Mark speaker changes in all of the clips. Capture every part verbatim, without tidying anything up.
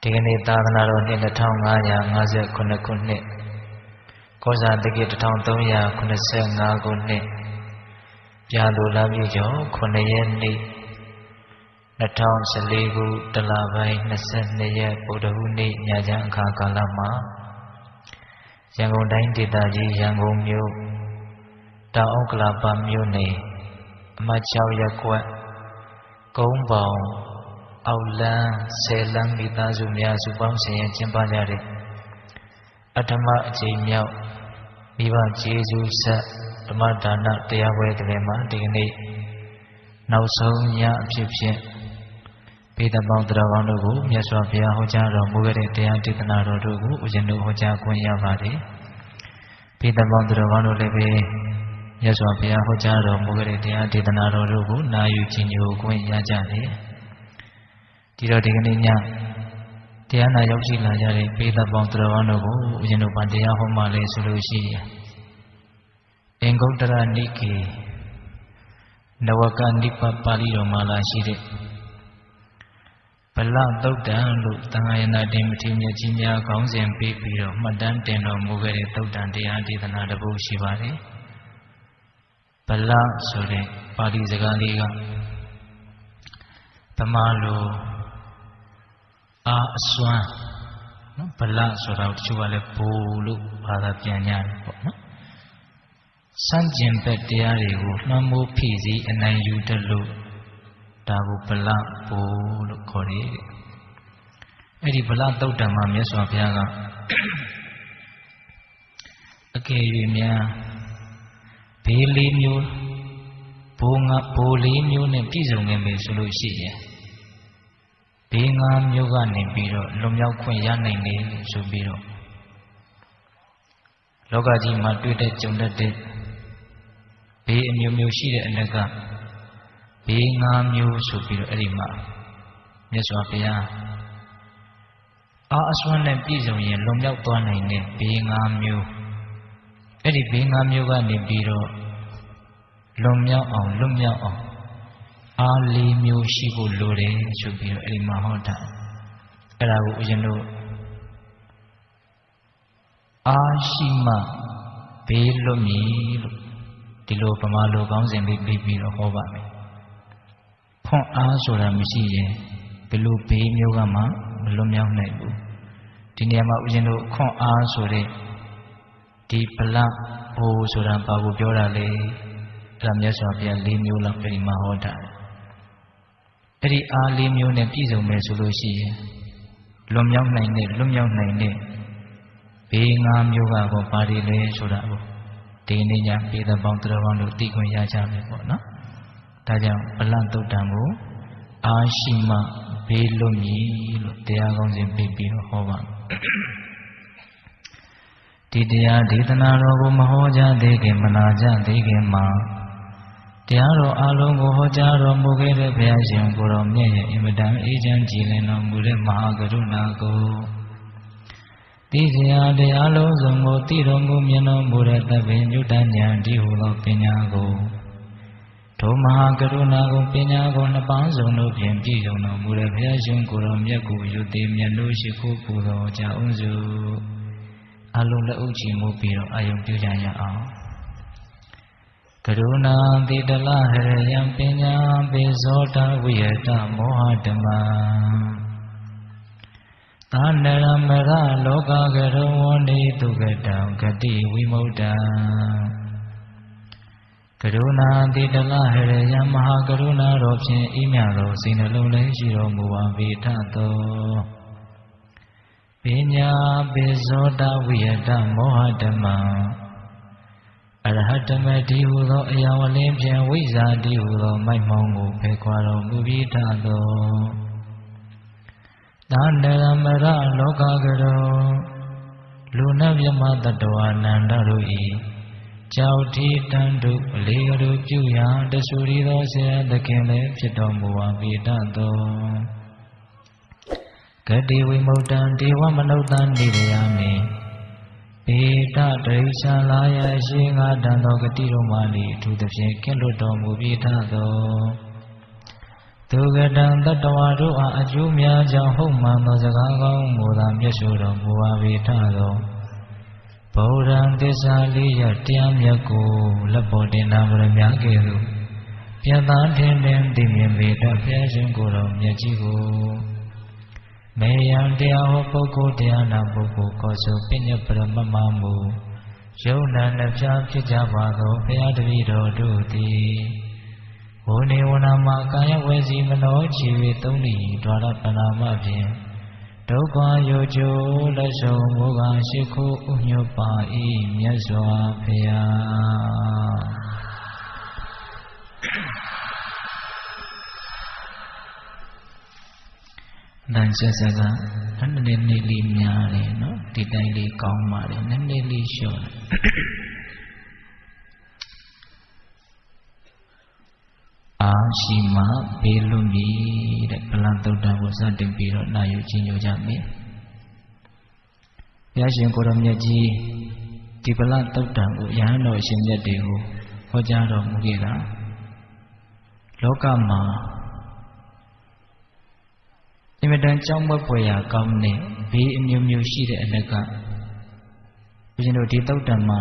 Speaker 1: ဒီကနေ့သာသနာတော်နှစ်နှစ်nghìn၅ရာ၅ခုခုနှစ်ကောဇာတက္ကီတစ်ထောင်သုံးရာခုနှစ်ဆယ့်ငါးခုနှစ်ပြာလိုလပြည့်ကျော်ခုနှစ်ရက်နေ့နှစ်ထောင်ဆယ်လေးခုတလပိုင်းနှစ်ဆယ့်နှစ်ရက်ဗုဒ္ဓဟူးနေ့ညချမ်းအခါကာလမှာရန်ကုန်တိုင်းဒေသကြီးရန်ကုန်မြို့တောင်ဥက္ကလာပမြို့နယ်အမှတ်၆ရပ်ကွက်ကုန်းပေါင်အောက်လန်းဆယ်လန်းမိသားစုများစုပေါင်းဆင်ရင်ကျင်းပကြတဲ့အဋ္ဌမအကြိမ်မြောက်မိဘကျေးဇူးဆက်ဓမ္မဒါနတရားပွဲတွင်မှာဒီကနေ့နောက်ဆုံးညအဖြစ်ဖြင့်ပေတပေါင်းတရားကောင်းတို့ကိုမြတ်စွာဘုရားဟောကြားတော်မူခဲ့တဲ့တရားဒေသနာတော်တို့ကိုဦးဇင်းတို့ဟောကြားခွင့်ရပါတယ်ပေတပေါင်းတရားကောင်းတို့လည်းပဲမြတ်စွာဘုရားဟောကြားတော်မူခဲ့တဲ့တရားဒေသနာတော်တို့ကိုနာယူကြည်ညိုခွင့်ရကြတယ်ဒီတော့ဒီကနေ့ညတရားနာရောက်ရှိလာကြတဲ့ပေတပေါင်းတရားကောင်းတို့ကိုဦးဇင်းတို့ဗာတရားဟောမှလဲဆိုလို့ရှိရင်အင်္ဂုတ္တရနိကေနဝကနိပပါဠိတော်မှာလာရှိတဲ့ဗလသုတ်တံလို့သံဃာယနာတင်မထေရမြတ်ကြီးများခေါင်းစဉ်ပေးပြီးတော့မှတ်တမ်းတင်တော်မူခဲ့တဲ့သုတ်တံတရားဒေသနာတစ်ပုဒ်ရှိပါတယ်ဗလဆိုတဲ့ပါဠိစကားလေးကဗမာလိုအာအစွမ်းနော်ဗလဆိုတာတချို့ကလည်းဘိုလ်လို့ဘာသာပြန်ကြတယ်ပေါ့နော်စံကျင်ဘက်တရားတွေကိုနှမ်းမိုးဖြည့်စည်းအနိုင်ယူတတ်လို့ဒါကိုဗလဘိုလ်လို့ခေါ်တယ်အဲ့ဒီဗလသုတ်တံမှာမြတ်စွာဘုရားကအကယ်၍များဘေးလေးမျိုးဘိုးငါဘိုးလေးမျိုးနဲ့ပြည့်စုံနေပြီဆိုလို့ရှိရင်ဘေးငါမျိုးကနေပြီးတော့လွန်မြောက်ခွင့်ရနိုင်တယ်ဆိုပြီးတော့လောကကြီးမှာတွေ့တဲ့ကြုံတတ်တဲ့ဘေးအမျိုးမျိုးရှိတဲ့အနက်ကဘေးငါမျိုးဆိုပြီးတော့အဲ့ဒီမှာမြတ်စွာဘုရားအာအစွမ်းနဲ့ပြည့်စုံရင်လွန်မြောက်သွားနိုင်တဲ့ဘေးငါမျိုးအဲ့ဒီဘေးငါမျိုးကနေပြီးတော့လွန်မြောက်အောင်လွတ်မြောက်အောင်အားလေးမျိုးရှိဖို့လိုတယ်ဆိုပြီးတော့အဲ့ဒီမှာဟောတာအဲ့ဒါကိုဦးဇင်းတို့အားရှိမှဘေးလွတ်မည်လို့ဒီလိုဗမာလိုကောင်းစဉ်လေးပြီးပြီးတော့ဟောပါမယ်ဖွင့်အားဆိုတာမရှိရင်ဘယ်လိုဘေးမျိုးကမှမလွတ်မြောက်နိုင်ဘူးဒီနေရာမှာဦးဇင်းတို့ခွန်အားဆိုတဲ့ဒီဗလဘိုးဆိုတာဘာကိုပြောတာလဲအဲ့ဒါမြတ်စွာဘုရား၄မျိုးလောက်အဲ့ဒီမှာဟောတာအဲ့ဒီအား၄မျိုးနဲ့ပြည့်စုံမယ်ဆိုလို့ရှိရင်လွန်မြောက်နိုင်တဲ့လွတ်မြောက်နိုင်တဲ့ဘေး၅မျိုးကတော့ဘာတွေလဲဆိုတာကိုဒီနေ့ညပေတပေါင်းတရားပေါင်းတို့သိခွင့်ရကြမယ်ပေါ့နော်ဒါကြောင့်ဗလသုတ်တံကိုအားရှိမှဘေးလွတ်မည်လို့တရားကောင်းစဉ်ပြပြီးတော့ဟောပါဒီတရားဒေသနာတော်ကိုမဟောကြားသေးခင်မနာကြသေးခင်မှာတရားတော်အလုံးကိုဟောကြားတော်မူခဲ့တဲ့ဘုရားရှင်ကိုယ်တော်မြတ်ရဲ့အင်မတန်အေးချမ်းကြည်လင်တော်မူတဲ့မဟာကရုဏာကိုသိစရာတရားလုံးစုံကိုသိတော်မူမြင်တော်မူတဲ့သဗ္ဗညုတဉာဏ်ဒီဟုသောပညာကိုဒုမဟာကရုဏာကိုပညာကိုနှစ်ပါးစုံတို့ဖြင့်ပြည့်စုံတော်မူတဲ့ဘုရားရှင်ကိုယ်တော်မြတ်ကိုယုတိမြတ်လို့ရှိခိုးပူတော်ကြအောင်စုအလုံးလက်ဥချီမှုပြီးတော့အာယုံပြုကြရအောင်ကရုဏာတိတလဟရယံပညာပိဇောတဝိယတမောဟဓမ္မသာနရမရလောကကရုံဝနိတုကတံဂတိဝိမု ക്ത ကရုဏာတိတလဟရယံမဟာကရုဏာတော်ဖြင့်ဤမြတော်စိတ်နှလုံးလည်းရှိတော်မူပါပေထသောပညာပိဇောတဝိယတမောဟဓမ္မအရဟတမတိဟုသောအယောင်အလင်းဖြင့်ဝိဇ္ဇာတိဟုသောမိုက်မောင်းကိုဖယ်ခွာတော်မူပြီးထသောသာနရမရလောကကရောလူနတ်မြမတ္တဝါနန္ဒတို့၏ကြောက်တိတန်တို့အလေးကတို့ပြုရာတဆူရီသောဆရာသခင်လည်းဖြစ်တော်မူပါပြီးထသောဂတိဝိမု ക്ത ံဒေဝမနုဿံနေရမည်ပေတတရိစ္ဆာလာယရှိငါတန်သောဂတိတော်မှလီအထူးသဖြင့်ကင်းလွတ်တော်မူပြီးထသောသဒုက္ကတံတတ္တဝါတို့အားအကျိုးများကြောင့်ဟုတ်မှန်သောစကားကောင်းမူသာမျက်ဆိုတော်မူပါ၏ထသောဗုဒ္ဓံသစ္စာလေးရတရားမြတ်ကိုလက်ပေါ်တင်နာဗရမကဲ့သို့ပြတ်သားထင်ထင်သိမြင်ပေတတ်ဘုရားရှင်ကိုယ်တော်မြတ်ကြီးကိုမေယံတရားဟောပုဂ္ဂိုလ်တရားနာပုဂ္ဂိုလ်ကောဆိုပိညပရမမမူယုံနာနှပြဖြစ်ကြပါသောဘုရားတပည့်တော်တို့သည်ဝိနေဝနာမှာကာယဝေစီမနောချီဝေသုံးလီဒွါရပနာမဖြင့်ဒုက္ခယောကျိုးလက်ဆုံးမောကရှိခိုးဥညွတ်ပါ၏မြတ်စွာဘုရားတန်ချက်စကားနည်းနည်းလေးလေးများတယ်နော်ဒီတိုင်းလေးကောင်းပါတယ်နည်းနည်းလေးလျှော့အာရှိမဘေးလွတ်ပြီတဲ့ဗလန်သုတ်တံကိုစတင်ပြီးတော့နာယူခြင်းညွှန်ကြမယ်ဘုရားရှင်ကိုရောမြတ်ကြီးဒီဗလန်သုတ်တံကိုယဟန်တော်အရှင်မြတ်တွေကိုဟောကြားတော်မူခဲ့တာလောကမှာအင်မတန်ကြောင်းမွက်ဖွယ်ရာကောင်းတဲ့ဘေးအမျိုးမျိုးရှိတဲ့အလက်ကဘုရားတို့ဒီသုတ်တံမှာ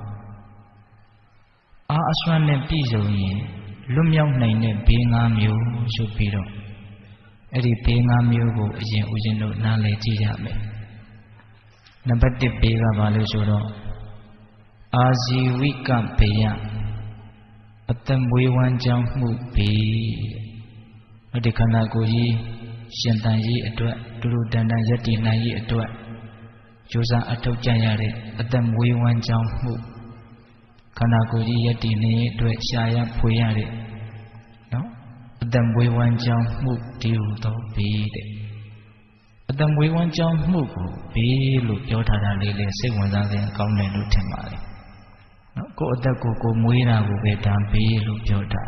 Speaker 1: အာအစွမ်းနဲ့ပြည့်စုံရင်လွတ်မြောက်နိုင်တဲ့ဘေး၅မျိုးဆိုပြီးတော့အဲ့ဒီဘေး၅မျိုးကိုအရင်ဦးဇင်းတို့နားလည်ကြည့်ရမယ်နံပါတ်တစ်ဘေးကဘာလို့ဆိုတော့အာဇီဝိကဘေးရအသက်မွေးဝမ်းကြောင်းမှုဘေးဒီခန္ဓာကိုယ်ကြီးရှင်တန်ရေးအတွက်တူတူတန်တန်ယက်တည်နိုင်ရေးအတွက်ကြိုးစားအထောက်ကြရတဲ့အသက်မွေးဝမ်းကြောင်းမှုခန္ဓာကိုယ်ကြီးယက်တည်နေအတွက်ရှားရဖွေရတဲ့နော်အသက်မွေးဝမ်းကြောင်းမှုဒီဟုသောဘေးတဲ့အသက်မွေးဝမ်းကြောင်းမှုကိုဘေးလို့ပြောထားတာလေးလေစိတ်ဝင်စားခြင်းကောင်းတယ်လို့ထင်ပါတယ်နော်ကိုယ်အသက်ကိုကိုမွေးတာကိုပဲဒါဘေးလို့ပြောတာ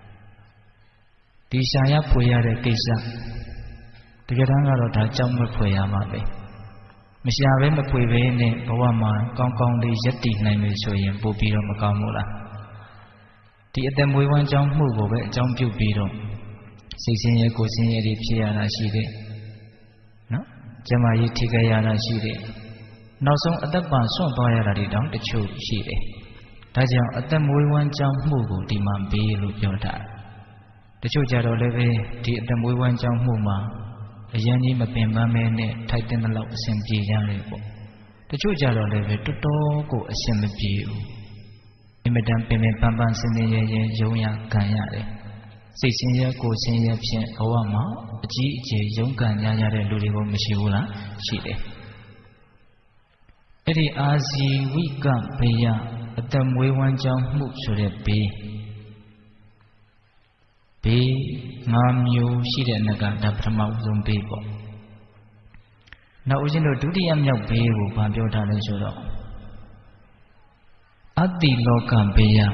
Speaker 1: ဒီရှားရဖွေရတဲ့ကိစ္စတကယ်တမ်းကတော့ဒါကြောင့်မဖွေရပါပဲမရှာပဲမဖွေပဲနဲ့ဘဝမှာကောင်းကောင်းလေးယက်တည်နိုင်မယ်ဆိုရင်ပို့ပြီးတော့မကောင်းဘူးလားဒီအသက်မွေးဝမ်းကြောင်းမှုကိုပဲအကြောင်းပြုပြီးတော့စိတ်ဆင်းရဲကိုယ်ဆင်းရဲတွေဖြစ်ရတာရှိတယ်နော်ကျမကြီးထိခိုက်ရတာရှိတယ်နောက်ဆုံးအသက်ပါဆွန့်သွားရတာတွေတောင်တချို့ရှိတယ်ဒါကြောင့်အသက်မွေးဝမ်းကြောင်းမှုကိုဒီမှာဘေးလို့ပြောတာတချို့ကြတော့လည်းပဲဒီအသက်မွေးဝမ်းကြောင်းမှုမှာအရင်ကြီးမပင်ပန်းမဲနဲ့ထိုက်တဲ့လောက်အဆင်ပြေရတယ်ပေါ့တချို့ကြတော့လည်းပဲတော်တော်ကိုအဆင်မပြေဘူးအင်မတန်ပင်ပင်ပန်းပန်းစင်စင်ရဲရဲယုံရခံရတယ်စိတ်ဆင်းရဲကိုယ်ဆင်းရဲဖြင့်ဘဝမှာအကြီးအကျယ်ယုံခံရရတဲ့လူတွေကိုမရှိဘူးလားရှိတယ်အဲ့ဒီအာဇီဝိကဘေးရအသက်မွေးဝမ်းကြောင်းမှုဆိုတဲ့ဘေးဘေးငါးမျိုးရှိတဲ့နကဒါပထမဦးဆုံးဘေးပေါ့နောက်ဦးဇင်းတို့ဒုတိယမြောက်ဘေးကိုဗာပြောထားလဲဆိုတော့အတ္တိလောကဘေးရ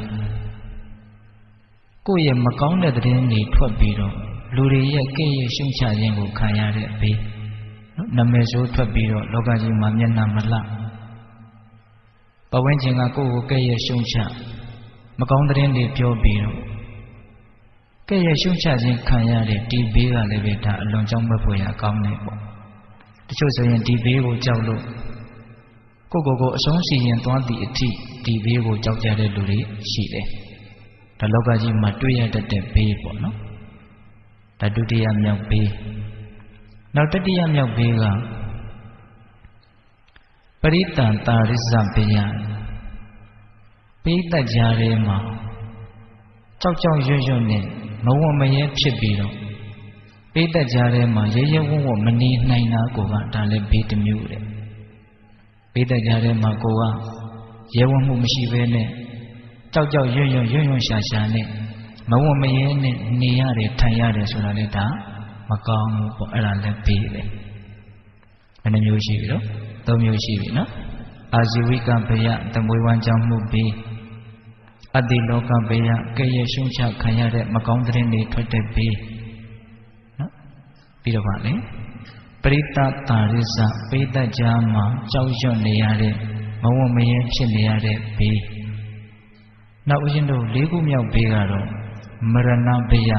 Speaker 1: ကိုယ့်ရဲ့မကောင်းတဲ့သတင်းတွေထွက်ပြီးတော့လူတွေရဲ့ကဲ့ရဲ့ရှုံချခြင်းကိုခံရတဲ့ဘေးနော်နာမည်ဆိုးထွက်ပြီးတော့လောကကြီးမှာမျက်နှာမလှပဝန်းကျင်ကကိုယ့်ကိုကဲ့ရဲ့ရှုံချမကောင်းသတင်းတွေပြောပြီးတော့ကဲ့ရဲ့ရှုံချခြင်းခံရတဲ့ဒီဘေးကလည်းပဲဒါအလွန်ကြောင့်မဖွယ်ရကောင်းတယ်ပေါ့တချို့ဆိုရင်ဒီဘေးကိုကြောက်လို့ကိုယ့်ကိုယ်ကိုအဆုံးစီရင်သွားသည့်အထိဒီဘေးကိုကြောက်ကြတဲ့လူတွေရှိတယ်ဒါလောကကြီးမှာတွေ့ရတတ်တဲ့ဘေးပေါ့နော်ဒါဒုတိယမြောက်ဘေးနောက်တတိယမြောက်ဘေးကပရိတန်တာရိဇဘေးရဘေးတက်ကြားထဲမှာကြောက်ကြောက်ရွံ့ရွံ့နဲ့မဝမရဲဖြစ်ပြီးတော့ဘေးတက်ကြားထဲမှာရဲရဲဝံ့ဝံ့မနေနိုင်တာကိုကဒါလည်းဘေးတစ်မျိုးတဲ့ဘေးတက်ကြားထဲမှာကိုကရဲဝံ့မှုမရှိဘဲနဲ့ကြောက်ကြောက်ရွံ့ရွံ့ရွံ့ရွံ့ရှာရှာနဲ့မဝမရဲနဲ့နေရတယ်ထိုင်ရတယ်ဆိုတာလည်းဒါမကောင်းဘူးပေါ့အဲ့ဒါလည်းဘေးပဲဘယ်နှမျိုးရှိပြီတော့သုံးမျိုးရှိပြီနော်အာဇီဝိကဘေးရသမွေးဝမ်းကြောင်းမှုဘေးအတ္တိလောကဘေးရကဲ့ရဲ့ရှုံချခံရတဲ့မကောင်းတဲ့တွေထွက်တဲ့ဘေးနော်ပြီးတော့ပါလေပရိတတာရိဇပိဋကကြားမှာကြောက်ရွံ့နေရတဲ့မဝမရဲဖြစ်နေရတဲ့ဘေးနောက်ဦးဇင်းတို့လေးခုမြောက်ဘေးကတော့မရဏဘေးရ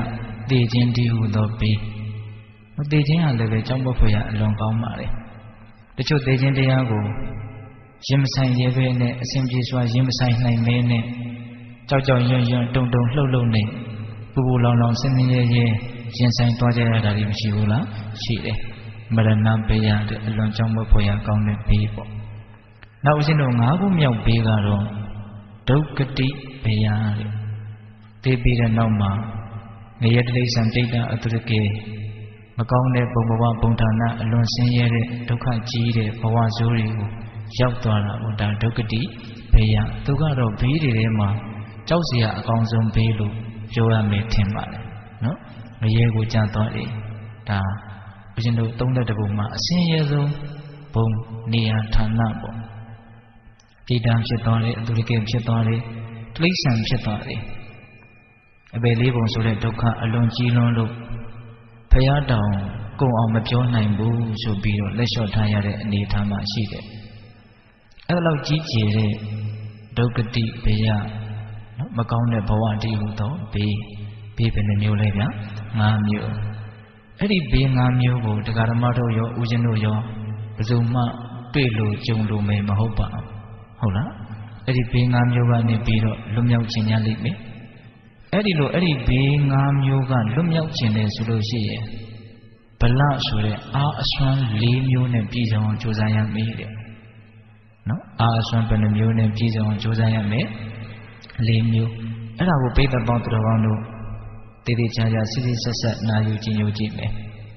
Speaker 2: တေခြင်းတည်းဟုသောဘေးတေခြင်းဟာလည်းပဲကြောင့်ဘုဖွယ်ရအလွန်ကောင်းပါလေတချို့တေခြင်းတရားကိုရင်မဆိုင်ရဲပဲနဲ့အစဉ်ပြေစွာရင်မဆိုင်နိုင်မဲနဲ့ကြောက်ကြောက်ရွံ့ရွံ့တုံတုံလှုပ်လှုပ်နဲ့ပူပူလောင်လောင်ဆင်းဆင်းရဲရဲရင်ဆိုင်သွားကြရတာတွေမရှိဘူးလားရှိတယ်မရဏဘေးရတဲ့အလွန်ကြောင့်ဘုဖွယ်ရကောင်းတဲ့ဘေးပေါ့နောက်ဦးဇင်းတို့ငါးခုမြောက်ဘေးကတော့ဒုက္ခတိဘေးရတဲ့တေးပြီးတဲ့နောက်မှာငရဲတိရစ္ဆာန်တိတ်တာအတုရကေမကောင်းတဲ့ဘုံဘဝဘုံဌာနအလွန်ဆင်းရဲတဲ့ဒုက္ခကြီးတဲ့ဘဝဆိုးတွေကိုရောက်သွားတာဘုဒါဒုက္ခတိဘေးရသူကတော့ဘေးတွေထဲမှာကြောက်စရာအကောင်းဆုံးဘေးလို့ပြောရမယ်ထင်ပါတယ်နော်ငရဲကိုကြာသွားတယ်ဒါဦးဇင်းတို့သုံးတဲ့တပုမှာအဆင်းရဲဆုံးဘုံနေရာဌာနပေါ့တိတံဖြစ်သွားတယ်အတုရကေဖြစ်သွားတယ်တိရစ္ဆာန်ဖြစ်သွားတယ်အပေလေးပုံဆိုတဲ့ဒုက္ခအလွန်ကြီးလွန်းလို့ဖရာတောင်ကုန်အောင်မပြောနိုင်ဘူးဆိုပြီးတော့လက်လျှော့ထားရတဲ့အနေအထားမှာရှိတယ်အဲ့လောက်ကြီးကျယ်တဲ့ဒုက္ခတိဘေးရနော်မကောင်းတဲ့ဘဝတည်းဟူသောဘေးဘေးဘယ်နှမျိုးလဲဗျာ၅မျိုးအဲ့ဒီဘေး၅မျိုးကိုတရားဓမ္မတို့ရောဦးဇင်းတို့ရောဘယ်သူမှတွေ့လို့ကြုံလို့မယ်မဟုတ်ပါဘူးဟုတ်လားအဲ့ဒီဘေး၅မျိုးကနေပြီးတော့လွတ်မြောက်ခြင်းရလိမ့်မယ်အဲ့ဒီလိုအဲ့ဒီဘေး၅မျိုးကလွတ်မြောက်ခြင်းလေဆိုလို့ရှိရင်ဗလဆိုတဲ့အာအစွမ်း၄မျိုးနဲ့ပြည်စုံအောင်ကြိုးစားရမယ်တဲ့နော်အာအစွမ်းဘယ်နှမျိုးနဲ့ပြည်စုံအောင်ကြိုးစားရမယ်၄မျိုးအဲ့ဒါကိုပိဋကပေါင်းသူတော်ကောင်းတို့တည်တည်ချာချာစစ်စစ်ဆက်ဆက်နာယူကြည့်ညိုကြည့်မယ်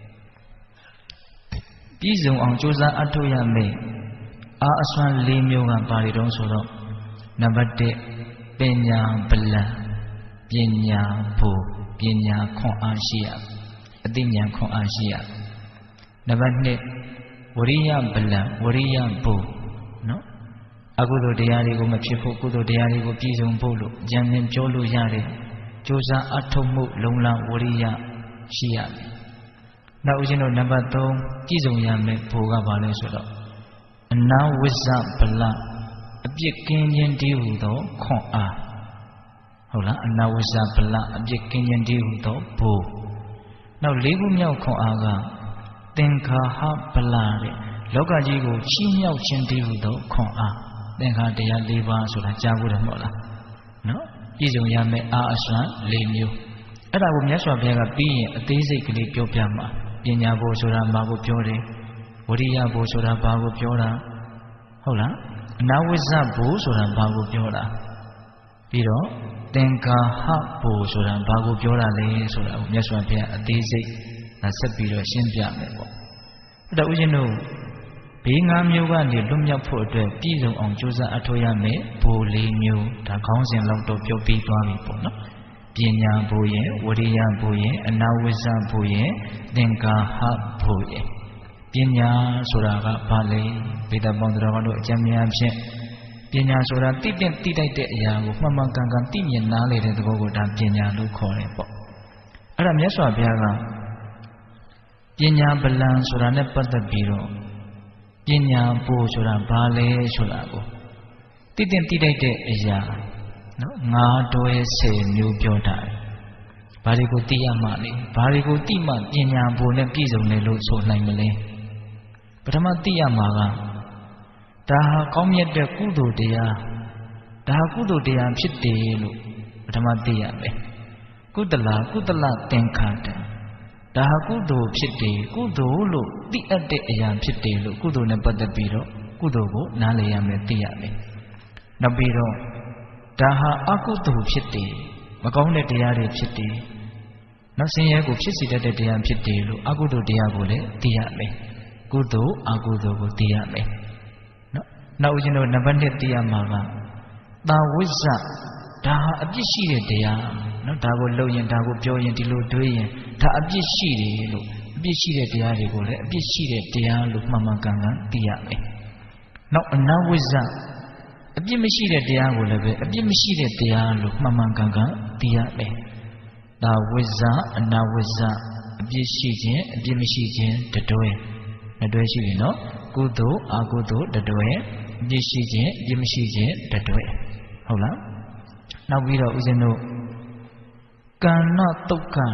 Speaker 2: ပြည်စုံအောင်ကြိုးစားအထောက်ရမယ်အာအစွမ်း၄မျိုးကပါရီတုံးဆိုတော့နံပါတ်၁ပညာဗလံပညာဖို့ပညာခွန်အားရှိရအသိဉာဏ်ခွန်အားရှိရနံပါတ်၂ဝရိယဗလံဝရိယဖို့နော်အကုသိုလ်တရားတွေကိုမဖြစ်ဖို့ကုသိုလ်တရားတွေကိုပြည့်စုံဖို့လို့ဉာဏ်နဲ့ပြောလို့ရတယ်ကြိုးစားအထောက်မှုလုံလဝရိယရှိရမယ်နောက်ဦးဇင်းတို့နံပါတ်၃ပြည့်စုံရမယ်ဖို့ကဘာလဲဆိုတော့အနာဝိဇ္ဇဗလအပြစ်ကင်းခြင်းတည်းဟူသောခွန်အားဟုတ်လားအနာဝိဇ္ဇဗလအပြစ်ကင်းခြင်းတည်းဟူသောဘိုးနောက်လေးခုမြောက်ခွန်အားကသင်္ခါဟဗလတဲ့လောကကြီးကိုချီးမြှောက်ခြင်းတည်းဟူသောခွန်အားသင်္ခါတရား၄ပါးဆိုတာကြားဖို့တယ်မဟုတ်လားနော်ပြည့်စုံရမယ်အာအစွမ်း၄မျိုးအဲ့ဒါကိုမြတ်စွာဘုရားကပြီးရင်အသေးစိတ်ကလေးပြောပြမှာပညာဘိုးဆိုတာဘာကိုပြောတယ်ဝရိယဘိုးဆိုတာဘာကိုပြောတာဟုတ်လားအနာဝိဇ္ဇဘိုးဆိုတာဘာကိုပြောတာပြီးတော့သင်္ကာဟဘိုလ်ဆိုတာဘာကိုပြောတာလဲဆိုတာကိုမြတ်စွာဘုရားအသေးစိတ်ဆက်ပြီးတော့ရှင်းပြမယ်ပေါ့အဲ့တော့ဦးဇင်းတို့ဘေး၅မျိုးကနေလွတ်မြောက်ဖို့အတွက်ပြည့်စုံအောင်ကြိုးစားအထောက်ရမယ်ဘိုလ်၄မျိုးဒါခေါင်းစဉ်လောက်တော့ပြောပြီးသွားပြီပေါ့နော်ပညာဘိုလ်ရဲ့ဝရိယဘိုလ်ရဲ့အနာဝိဇ္ဇဘိုလ်ရဲ့သင်္ကာဟဘိုလ်ရဲ့ပညာဆိုတာကဘာလဲဗေဒပေါင်းတော်တို့အကြံဉာဏ်ဖြင့်ပညာဆိုတာသိတဲ့သိတတ်တဲ့အရာကိုမှန်မှန်ကန်ကန်သိမြင်နားလည်တဲ့သဘောကိုဒါပညာလို့ခေါ်တယ်ပေါ့အဲ့ဒါမြတ်စွာဘုရားကပညာဗလံဆိုတာနဲ့ပတ်သက်ပြီးတော့ပညာပို့ဆိုတာဘာလဲဆိုတာကိုသိတဲ့သိတတ်တဲ့အရာနော်ငါးတွဲဆယ်မျိုးပြောတာဘာတွေကိုသိရမှလဲဘာတွေကိုသိမှပညာပို့နဲ့ပြည့်စုံတယ်လို့ဆိုနိုင်မလဲပထမသိရမှာကဒါဟာကောင်းမြတ်တဲ့ကုသိုလ်တရားဒါကုသိုလ်တရားဖြစ်တယ်လို့ပထမသိရမယ်ကုသလကုသလသင်္ခါတံဒါဟာကုသိုလ်ဖြစ်တယ်ကုသိုလ်လို့သိအပ်တဲ့အရာဖြစ်တယ်လို့ကုသိုလ်နဲ့ပတ်သက်ပြီးတော့ကုသိုလ်ကိုနားလည်ရမယ်သိရမယ်နောက်ပြီးတော့ဒါဟာအကုသိုလ်ဖြစ်တယ်မကောင်းတဲ့တရားတွေဖြစ်တယ်နောက်ဆင်းရဲကိုဖြစ်စေတတ်တဲ့တရားဖြစ်တယ်လို့အကုသိုလ်တရားကိုလည်းသိရမယ်ကုသိုလ်အကုသိုလ်ကိုသိရမယ်နောက်ဦးဇင်းတို့နံပါတ်၂သိရမှာကသာဝိဇ္ဇဒါဟာအပြစ်ရှိတဲ့တရားနော်ဒါကိုလုပ်ရင်ဒါကိုပြောရင်ဒီလိုတွေးရင်ဒါအပြစ်ရှိတယ်လို့အပြစ်ရှိတဲ့တရားတွေကိုလည်းအပြစ်ရှိတဲ့တရားလို့မှန်မှန်ကန်ကန်သိရမယ်နောက်အနာဝိဇ္ဇအပြစ်မရှိတဲ့တရားကိုလည်းပဲအပြစ်မရှိတဲ့တရားလို့မှန်မှန်ကန်ကန်သိရမယ်သာဝိဇ္ဇအနာဝိဇ္ဇအပြစ်ရှိခြင်းအပြစ်မရှိခြင်းတတွဲနှစ်တွဲရှိပြီနော်ကုသိုလ်အကုသိုလ်တတွဲအပြစ်ရှိခြင်းအပြစ်မရှိခြင်းတတွဲဟုတ်လားနောက်ပြီးတော့ဦးဇင်းတို့ကံနတုတ်က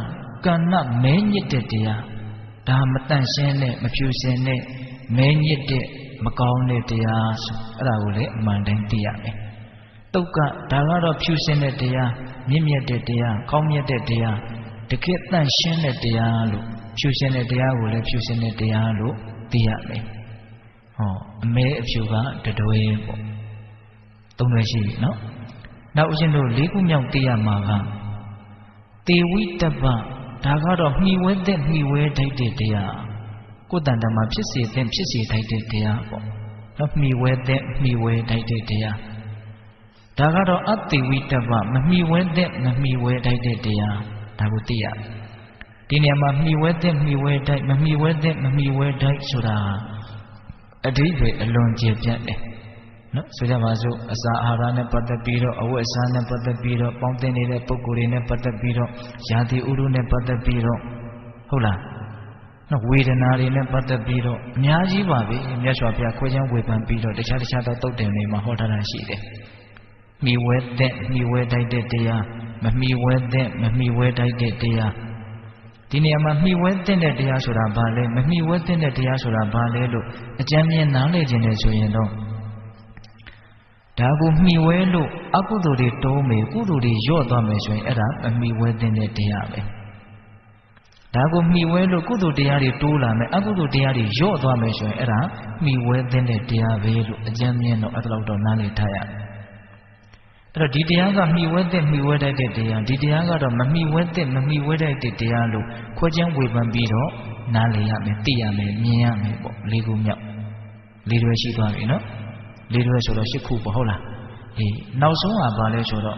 Speaker 2: ကန်နမဲညစ်တဲ့တရားဒါမတန့်ရှင်းတဲ့မဖြူစင်တဲ့မဲညစ်တဲ့မကောင်းတဲ့တရားဆိုအဲ့ဒါကိုလည်းအမှန်တိုင်းသိရမယ်တုတ်ကဒါကတော့ဖြူစင်တဲ့တရားမြင့်မြတ်တဲ့တရားကောင်းမြတ်တဲ့တရားတကယ်တန့်ရှင်းတဲ့တရားလို့ဖြူစင်တဲ့တရားကိုလည်းဖြူစင်တဲ့တရားလို့သိရမယ်ဟောအမဲအဖြူကတတွဲပေါ့သုံးတွဲရှိပြီနော်နောက်ဦးဇင်းတို့လေးခုမြောက်သိရမှာကတေဝိတ္တပဒါကတော့မှီဝဲတဲ့မှီဝဲထိုက်တဲ့တရားကိုယ်တန်တမှာဖြစ်စေတဲ့ဖြစ်စေထိုက်တဲ့တရားပေါ့နော်မှီဝဲတဲ့မှီဝဲထိုက်တဲ့တရားဒါကတော့အတေဝိတ္တပမမှီဝဲတဲ့မမှီဝဲထိုက်တဲ့တရားဒါကိုသိရဒီနေရာမှာမှီဝဲတဲ့မှီဝဲထိုက်မမှီဝဲတဲ့မမှီဝဲထိုက်ဆိုတာအဓိပ္ပာယ်အလွန်ကျယ်ပြန့်တယ်နော်ဆိုကြပါစို့အစာအာဟာရနဲ့ပတ်သက်ပြီးတော့အဝတ်အစားနဲ့ပတ်သက်ပြီးတော့ပေါင်းတင်နေတဲ့ပုံကိုယ်တွေနဲ့ပတ်သက်ပြီးတော့ယာတိဥရုနဲ့ပတ်သက်ပြီးတော့ဟုတ်လားနော်ဝေဒနာတွေနဲ့ပတ်သက်ပြီးတော့အများကြီးပါပဲမြတ်စွာဘုရားခွဲခြားဝေဖန်ပြီးတော့တခြားတခြားသောတုတ်တင်တွေမှာဟောထားတာရှိတယ်မိဝဲတဲ့မိဝဲတိုက်တဲ့တရားမမိဝဲတဲ့မမိဝဲတိုက်တဲ့တရားဒီနေရာမှာမိဝဲတဲ့တဲ့တရားဆိုတာဘာလဲမမိဝဲတဲ့တဲ့တရားဆိုတာဘာလဲလို့အကျဉ်းမြင်နားလည်ခြင်းနဲ့ဆိုရင်တော့ဒါကိုမှီဝဲလို့အကုသိုလ်တွေတိုးမယ်ကုသိုလ်တွေညော့သွားမယ်ဆိုရင်အဲ့ဒါမမှီဝဲတဲ့တရားပဲဒါကိုမှီဝဲလို့ကုသိုလ်တရားတွေတိုးလာမယ်အကုသိုလ်တရားတွေညော့သွားမယ်ဆိုရင်အဲ့ဒါမှီဝဲတဲ့တရားပဲလို့အကျဉ်းမြင်တော့အဲ့လောက်တော့နားလည်ထားရတယ်အဲ့တော့ဒီတရားကမှီဝဲတဲ့မှီဝဲတတ်တဲ့တရားဒီတရားကတော့မမှီဝဲတဲ့မမှီဝဲတတ်တဲ့တရားလို့ခွဲခြားဝေဖန်ပြီးတော့နားလည်ရမယ်သိရမယ်မြင်ရမယ်ပေါ့လေးခုမြောက်လေးတွဲရှိသွားပြီနော်လေးတွဲဆိုတော့ရှစ်ခုပေါ့ဟုတ်လားအေးနောက်ဆုံးကဘာလဲဆိုတော့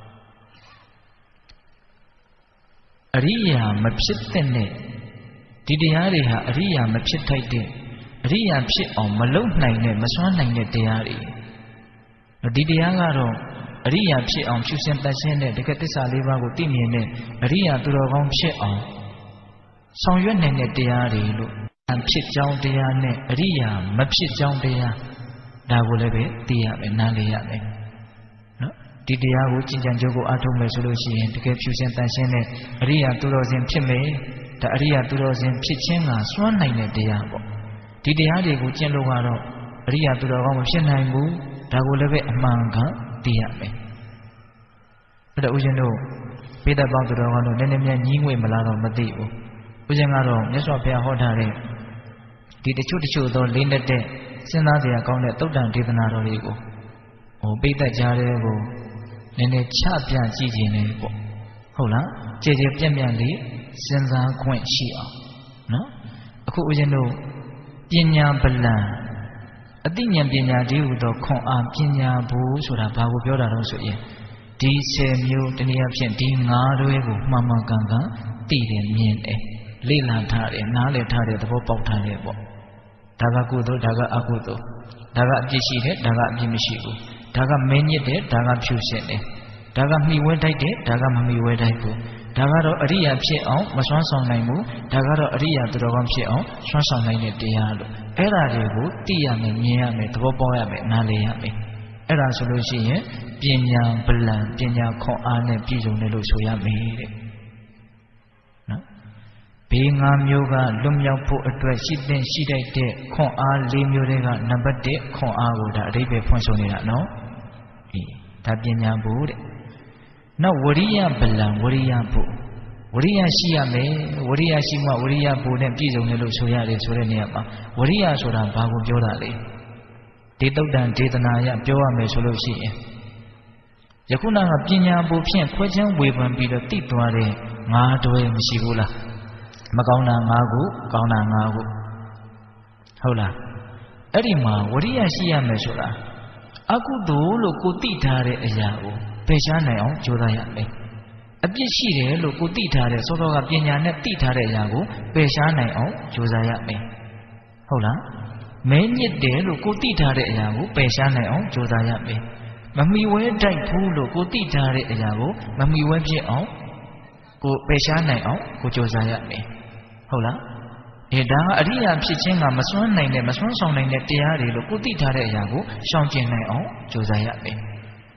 Speaker 2: အရိယာမဖြစ်တဲ့နဲ့ဒီတရားတွေဟာအရိယာမဖြစ်ထိုက်တဲ့အရိယာဖြစ်အောင်မလုံနိုင်တဲ့မစွမ်းနိုင်တဲ့တရားတွေဒီတရားကတော့အရိယာဖြစ်အောင်ဖြူစင်တတ်ရှင်းတဲ့တကယ်သစ္စာလေးပါးကိုသိမြင်တဲ့အရိယာသူတော်ကောင်းဖြစ်အောင်ဆောင်ရွက်နိုင်တဲ့တရားတွေလို့ဖြစ်ကြောင်းတရားနဲ့အရိယာမဖြစ်ကြောင်းတရားဒါကိုလည်းပဲသိရမယ်နားလည်ရမယ်နော်ဒီတရားကိုကျင့်ကြံကြိုးကိုအားထုတ်မယ်ဆိုလို့ရှိရင်တကယ်ဖြူစင်တန်ရှင်းတဲ့အရိယာသူတော်စင်ဖြစ်မယ်ဒါအရိယာသူတော်စင်ဖြစ်ခြင်းကစွမ်းနိုင်တဲ့တရားပေါ့ဒီတရားတွေကိုကျင့်လို့ကတော့အရိယာသူတော်ကောင်းမဖြစ်နိုင်ဘူးဒါကိုလည်းပဲအမှန်ကန်သိရမယ်အဲ့တော့ဦးဇင်းတို့ပိဋကပေါင်းသူတော်ကောင်းတို့နည်းနည်းများညီးငွေမလားတော့မသိဘူးဦးဇင်းကတော့မြတ်စွာဘုရားဟောထားတဲ့ဒီတချို့တချို့သောလေးလက်တဲ့စဉ်းစားစရာကောင်းတဲ့သုတ်တန်ဒေသနာတော်တွေကိုဟိုပိဋကကြားတဲ့ကိုနည်းနည်းချပြကြည့်ခြင်းနဲ့ပေါ့ဟုတ်လားကြည်ကြည်ပြန့်ပြန့်လေးစဉ်းစားခွင့်ရှိအောင်နော်အခုဦးဇင်းတို့ပညာဗလံအသိဉာဏ်ပညာဒီဟုသောခွန်အားပညာဘူးဆိုတာဘာကိုပြောတာတော့ဆိုရင်ဒီဆယ်မျိုးတနည်းအားဖြင့်ဒီငါးတွဲကိုမှန်မှန်ကန်ကန်သိတယ်မြင်တယ်လေ့လာထားတယ်နားလည်ထားတယ်သဘောပေါက်ထားတယ်ပေါ့ဒါကကုသိုလ်ဒါကအကုသိုလ်ဒါကအပြစ်ရှိတယ်ဒါကအပြစ်မရှိဘူးဒါကမင်းညစ်တယ်ဒါကဖြူစင်တယ်ဒါကမှီဝဲတိုက်တယ်ဒါကမမှီဝဲတိုက်ဘူးဒါကတော့အရိယာဖြစ်အောင်မစွမ်းဆောင်နိုင်ဘူးဒါကတော့အရိယာသူတော်ကောင်းဖြစ်အောင်စွမ်းဆောင်နိုင်တဲ့တရားလို့အဲ့ဒါတွေကိုသိရမယ်မြင်ရမယ်သဘောပေါက်ရမယ်နားလည်ရမယ်အဲ့ဒါဆိုလို့ရှိရင်ပညာဗလံပညာခွန်အားနဲ့ပြည့်စုံတယ်လို့ဆိုရမယ်တဲ့နော်ဘေးငါးမျိုးကလွတ်မြောက်ဖို့အတွက်ရှိတဲ့ရှိတတ်တဲ့ခွန်အား၄မျိုးတွေကနံပါတ်၁ခွန်အားကိုဒါအဓိပ္ပာယ်ဖွင့်ဆိုနေတာနော်အေးဒါပညာဖို့တဲ့နောက်ဝရိယဗလံဝရိယဖို့ဝရိယရှိရမယ်ဝရိယရှိမှဝရိယဖို့နဲ့ပြည့်စုံတယ်လို့ဆိုရတယ်ဆိုတဲ့နေရာမှာဝရိယဆိုတာဘာကိုပြောတာလဲဒီတုတ်တန်ဒေသနာရပြောရမယ်ဆိုလို့ရှိရင်ယခုနကပညာဖို့ဖြင့်ခွဲခြားဝေဖန်ပြီးတော့သိသွားတဲ့ငါးတွဲမရှိဘူးလားမကောင်းတာငါးခုကောင်းတာငါးခုဟုတ်လားအဲ့ဒီမှာဝရိယရှိရမယ်ဆိုတာအကုသိုလ်လို့ကိုသိထားတဲ့အရာကိုပယ်ရှားနိုင်အောင်ကြိုးစားရမယ်အပြစ်ရှိတယ်လို့ကိုသိထားတဲ့သောသောကပညာနဲ့သိထားတဲ့အရာကိုပယ်ရှားနိုင်အောင်ကြိုးစားရမယ်ဟုတ်လားမဲညစ်တယ်လို့ကိုသိထားတဲ့အရာကိုပယ်ရှားနိုင်အောင်ကြိုးစားရမယ်မမီဝဲတိုက်ဘူးလို့ကိုသိထားတဲ့အရာကိုမမီဝဲဖြစ်အောင်ကိုပယ်ရှားနိုင်အောင်ကိုကြိုးစားရမယ်ဟုတ်လားအဲဒါကအရိယာဖြစ်ခြင်းကမစွမ်းနိုင်တဲ့မစွမ်းဆောင်နိုင်တဲ့တရားတွေလို့ကိုသိထားတဲ့အရာကိုရှောင်ကျဉ်နိုင်အောင်ကြိုးစားရမယ်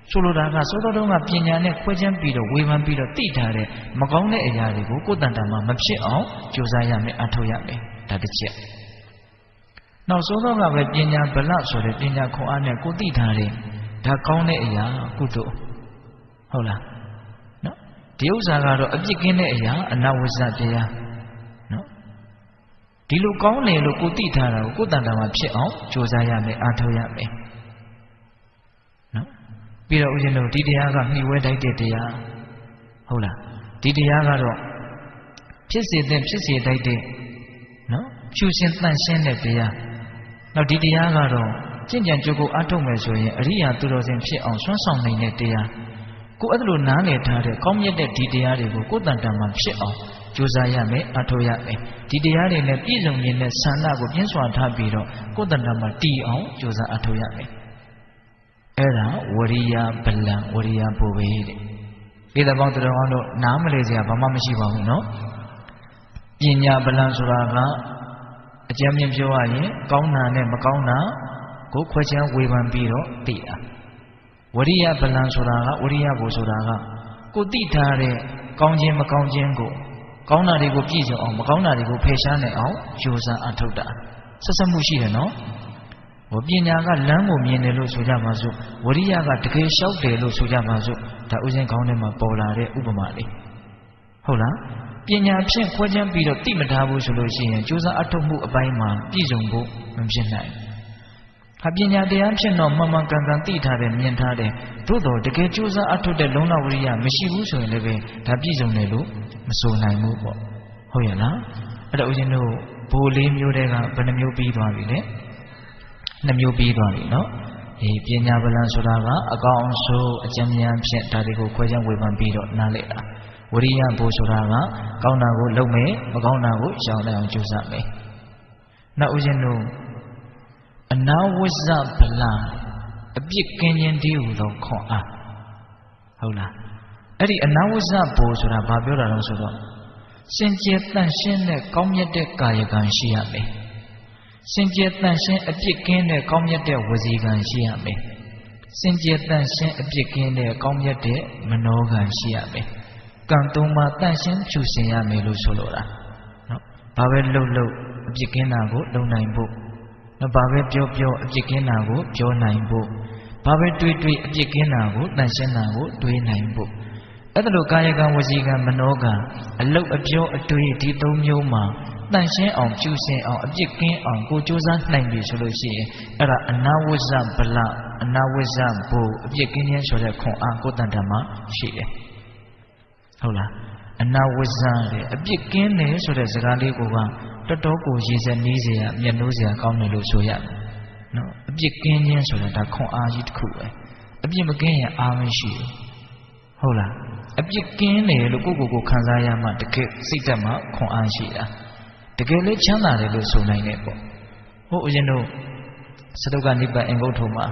Speaker 2: ဆိုလိုတာကစောစောတုန်းကပညာနဲ့ခွဲခြမ်းပြီးတော့ဝေဖန်ပြီးတော့သိထားတဲ့မကောင်းတဲ့အရာတွေကိုကိုယ်တန်တာမှာမဖြစ်အောင်ကြိုးစားရမယ်အထောက်ရမယ်ဒါတစ်ချက်နောက်စောစောကပဲပညာဗလဆိုတဲ့ပညာခွန်အားနဲ့ကိုသိထားတဲ့ဒါကောင်းတဲ့အရာကုသိုလ်ဟုတ်လားနော်ဒီဥစ္စာကတော့အပြစ်ကင်းတဲ့အရာအနဝိဇ္ဇတရားနော်ဒီလိုကောင်းတယ်လို့ကိုသိထားတာကိုကိုယ်တန်တာမှာဖြစ်အောင်ကြိုးစားရမယ်အထောက်ရမယ်နော်ပြီးတော့ဦးဇင်းတို့ဒီတရားကနှိဝဲတိုက်တဲ့တရားဟုတ်လားဒီတရားကတော့ဖြစ်စေတဲ့ဖြစ်စေတိုက်တဲ့နော်ဖြူစင်တန့်ရှင်းတဲ့တရားနောက်ဒီတရားကတော့ကျင့်ကြံကြိုးကိုအထုတ်မယ်ဆိုရင်အရိယာသူတော်စင်ဖြစ်အောင်ဆွမ်းဆောင်နိုင်တဲ့တရားကိုအဲ့လိုနားလည်ထားတဲ့ကောင်းမြတ်တဲ့ဒီတရားတွေကိုကိုယ်တန်တန်မှဖြစ်အောင်ကြိုးစားရမယ်အထောက်ရမယ်ဒီတရားတွေနဲ့ပြည့်စုံနေတဲ့ဆန္ဒကိုပြင်းစွာထားပြီးတော့ကိုယ်တန်တန်မှတည်အောင်ကြိုးစားအထောက်ရမယ်အဲ့ဒါဝရိယဗလံဝရိယဘုဘေတဲ့ဒီတပေါင်းတော်အောင်တို့နားမလဲစရာဘာမှမရှိပါဘူးနော်ပညာဗလံဆိုတာကအကျဉ်းမြင်ပြောရရင်ကောင်းတာနဲ့မကောင်းတာကိုခွဲခြားဝေဖန်ပြီးတော့သိတာဝရိယဗလံဆိုတာကဝရိယဘုဆိုတာကကိုသိထားတဲ့ကောင်းခြင်းမကောင်းခြင်းကိုကောင်းတာတွေကိုပြည့်စုံအောင်မကောင်းတာတွေကိုဖယ်ရှားနိုင်အောင်ကြိုးစားအထောက်တာဆက်ဆက်မှုရှိတယ်နော်ဟိုပညာကလမ်းကိုမြင်တယ်လို့ဆိုကြပါစို့ဝရိယကတကယ်လျှောက်တယ်လို့ဆိုကြပါစို့ဒါဥစဉ်ခေါင်းထဲမှာပေါ်လာတဲ့ဥပမာလေးဟုတ်လားပညာဖြင့်ခွဲခြားပြီးတော့သိမထားဘူးဆိုလို့ရှိရင်ကြိုးစားအထောက်မှုအပိုင်းမှာပြည့်စုံဖို့မဖြစ်နိုင်ဟာပညာတရားဖြင့်တော့မှန်မှန်ကန်ကန်သိထားတယ်မြင်ထားတယ်သို့တော်တကယ်ကြိုးစားအထောက်တဲ့လုံလဝရိယမရှိဘူးဆိုရင်လည်းပဲဒါပြည့်စုံတယ်လို့မဆိုနိုင်ဘူးပေါ့ဟုတ်ရဲ့လားအဲ့တော့ဦးဇင်းတို့ဘိုလ်လေးမျိုးတွေကဘယ်နှမျိုးပြီးသွားပြီလဲနှမျိုးပြီးသွားပြီနော်ဒီပညာဗလံဆိုတာကအကောင်းဆုံးအကျဉ်းဉာဏ်ဖြင့်ဒါတွေကိုခွဲခြားဝေဖန်ပြီးတော့နားလည်တာဝရိယဘိုလ်ဆိုတာကကောင်းတာကိုလုပ်မယ်မကောင်းတာကိုရှောင်နိုင်အောင်ကြိုးစားမယ်နောက်ဦးဇင်းတို့အနာဝိဇ္ဇဗလံအပြစ်ကင်းခြင်းတည်းဟူသောခွန်အားဟုတ်လားအဲ့ဒီအနာဝိဇ္ဇဘိုလ်ဆိုတာဘာပြောတာလဲဆိုတော့စင်ကြယ်တန့်ရှင်းတဲ့ကောင်းမြတ်တဲ့ကာယကံရှိရမယ်စင်ကြယ်တန့်ရှင်းအပြစ်ကင်းတဲ့ကောင်းမြတ်တဲ့ဝစီကံရှိရမယ်စင်ကြယ်တန့်ရှင်းအပြစ်ကင်းတဲ့ကောင်းမြတ်တဲ့မနောကံရှိရမယ်ကံသုံးပါးတန့်ရှင်းဖြူစင်ရမယ်လို့ဆိုလိုတာနော်ဘာပဲလှုပ်လှုပ်အပြစ်ကင်းတာကိုလုံနိုင်ဖို့နော်ဘာပဲပြောပြောအပြစ်ကင်းတာကိုပြောနိုင်ဖို့ဘာပဲတွေးတွေးအပြစ်ကင်းတာကိုတန့်ရှင်းတာကိုတွေးနိုင်ဖို့အဲ့ဒါလိုကာယကံဝစီကံမနောကံအလုတ်အပြောအတွေးဒီသုံးမျိုးမှာတန့်ရှင်းအောင်ဖြူစင်အောင်အပြစ်ကင်းအောင်ကိုကြိုးစားနိုင်ပြီဆိုလို့ရှိရင်အဲ့ဒါအနာဝိဇ္ဇဗလအနာဝိဇ္ဇဘုအပြစ်ကင်းခြင်းဆိုတဲ့ခွန်အားကိုတန်တမှာရှိတယ်ဟုတ်လားအနာဝိဇ္ဇတဲ့အပြစ်ကင်းတယ်ဆိုတဲ့စကားလေးကိုကတော်တော်ကိုရည်စက်နီးစရာမျက်နှိုးစရာကောင်းတယ်လို့ဆိုရတယ်နော်အပြစ်ကင်းခြင်းဆိုတာဒါခွန်အားကြီးတစ်ခုပဲအပြစ်မကင်းရင်အားမရှိဘူးဟုတ်လားအပြစ်ကင်းတယ်လို့ကိုယ့်ကိုယ်ကိုခံစားရမှတကယ်စိတ်သက်မှခွန်အားရှိတာတကယ်လေးချမ်းသာတယ်လို့ဆိုနိုင်တယ်ပေါ့ဟုတ်ဦးဇင်းတို့စတုကနိဗ္ဗာန်အင်္ဂုတ္ထုမှာ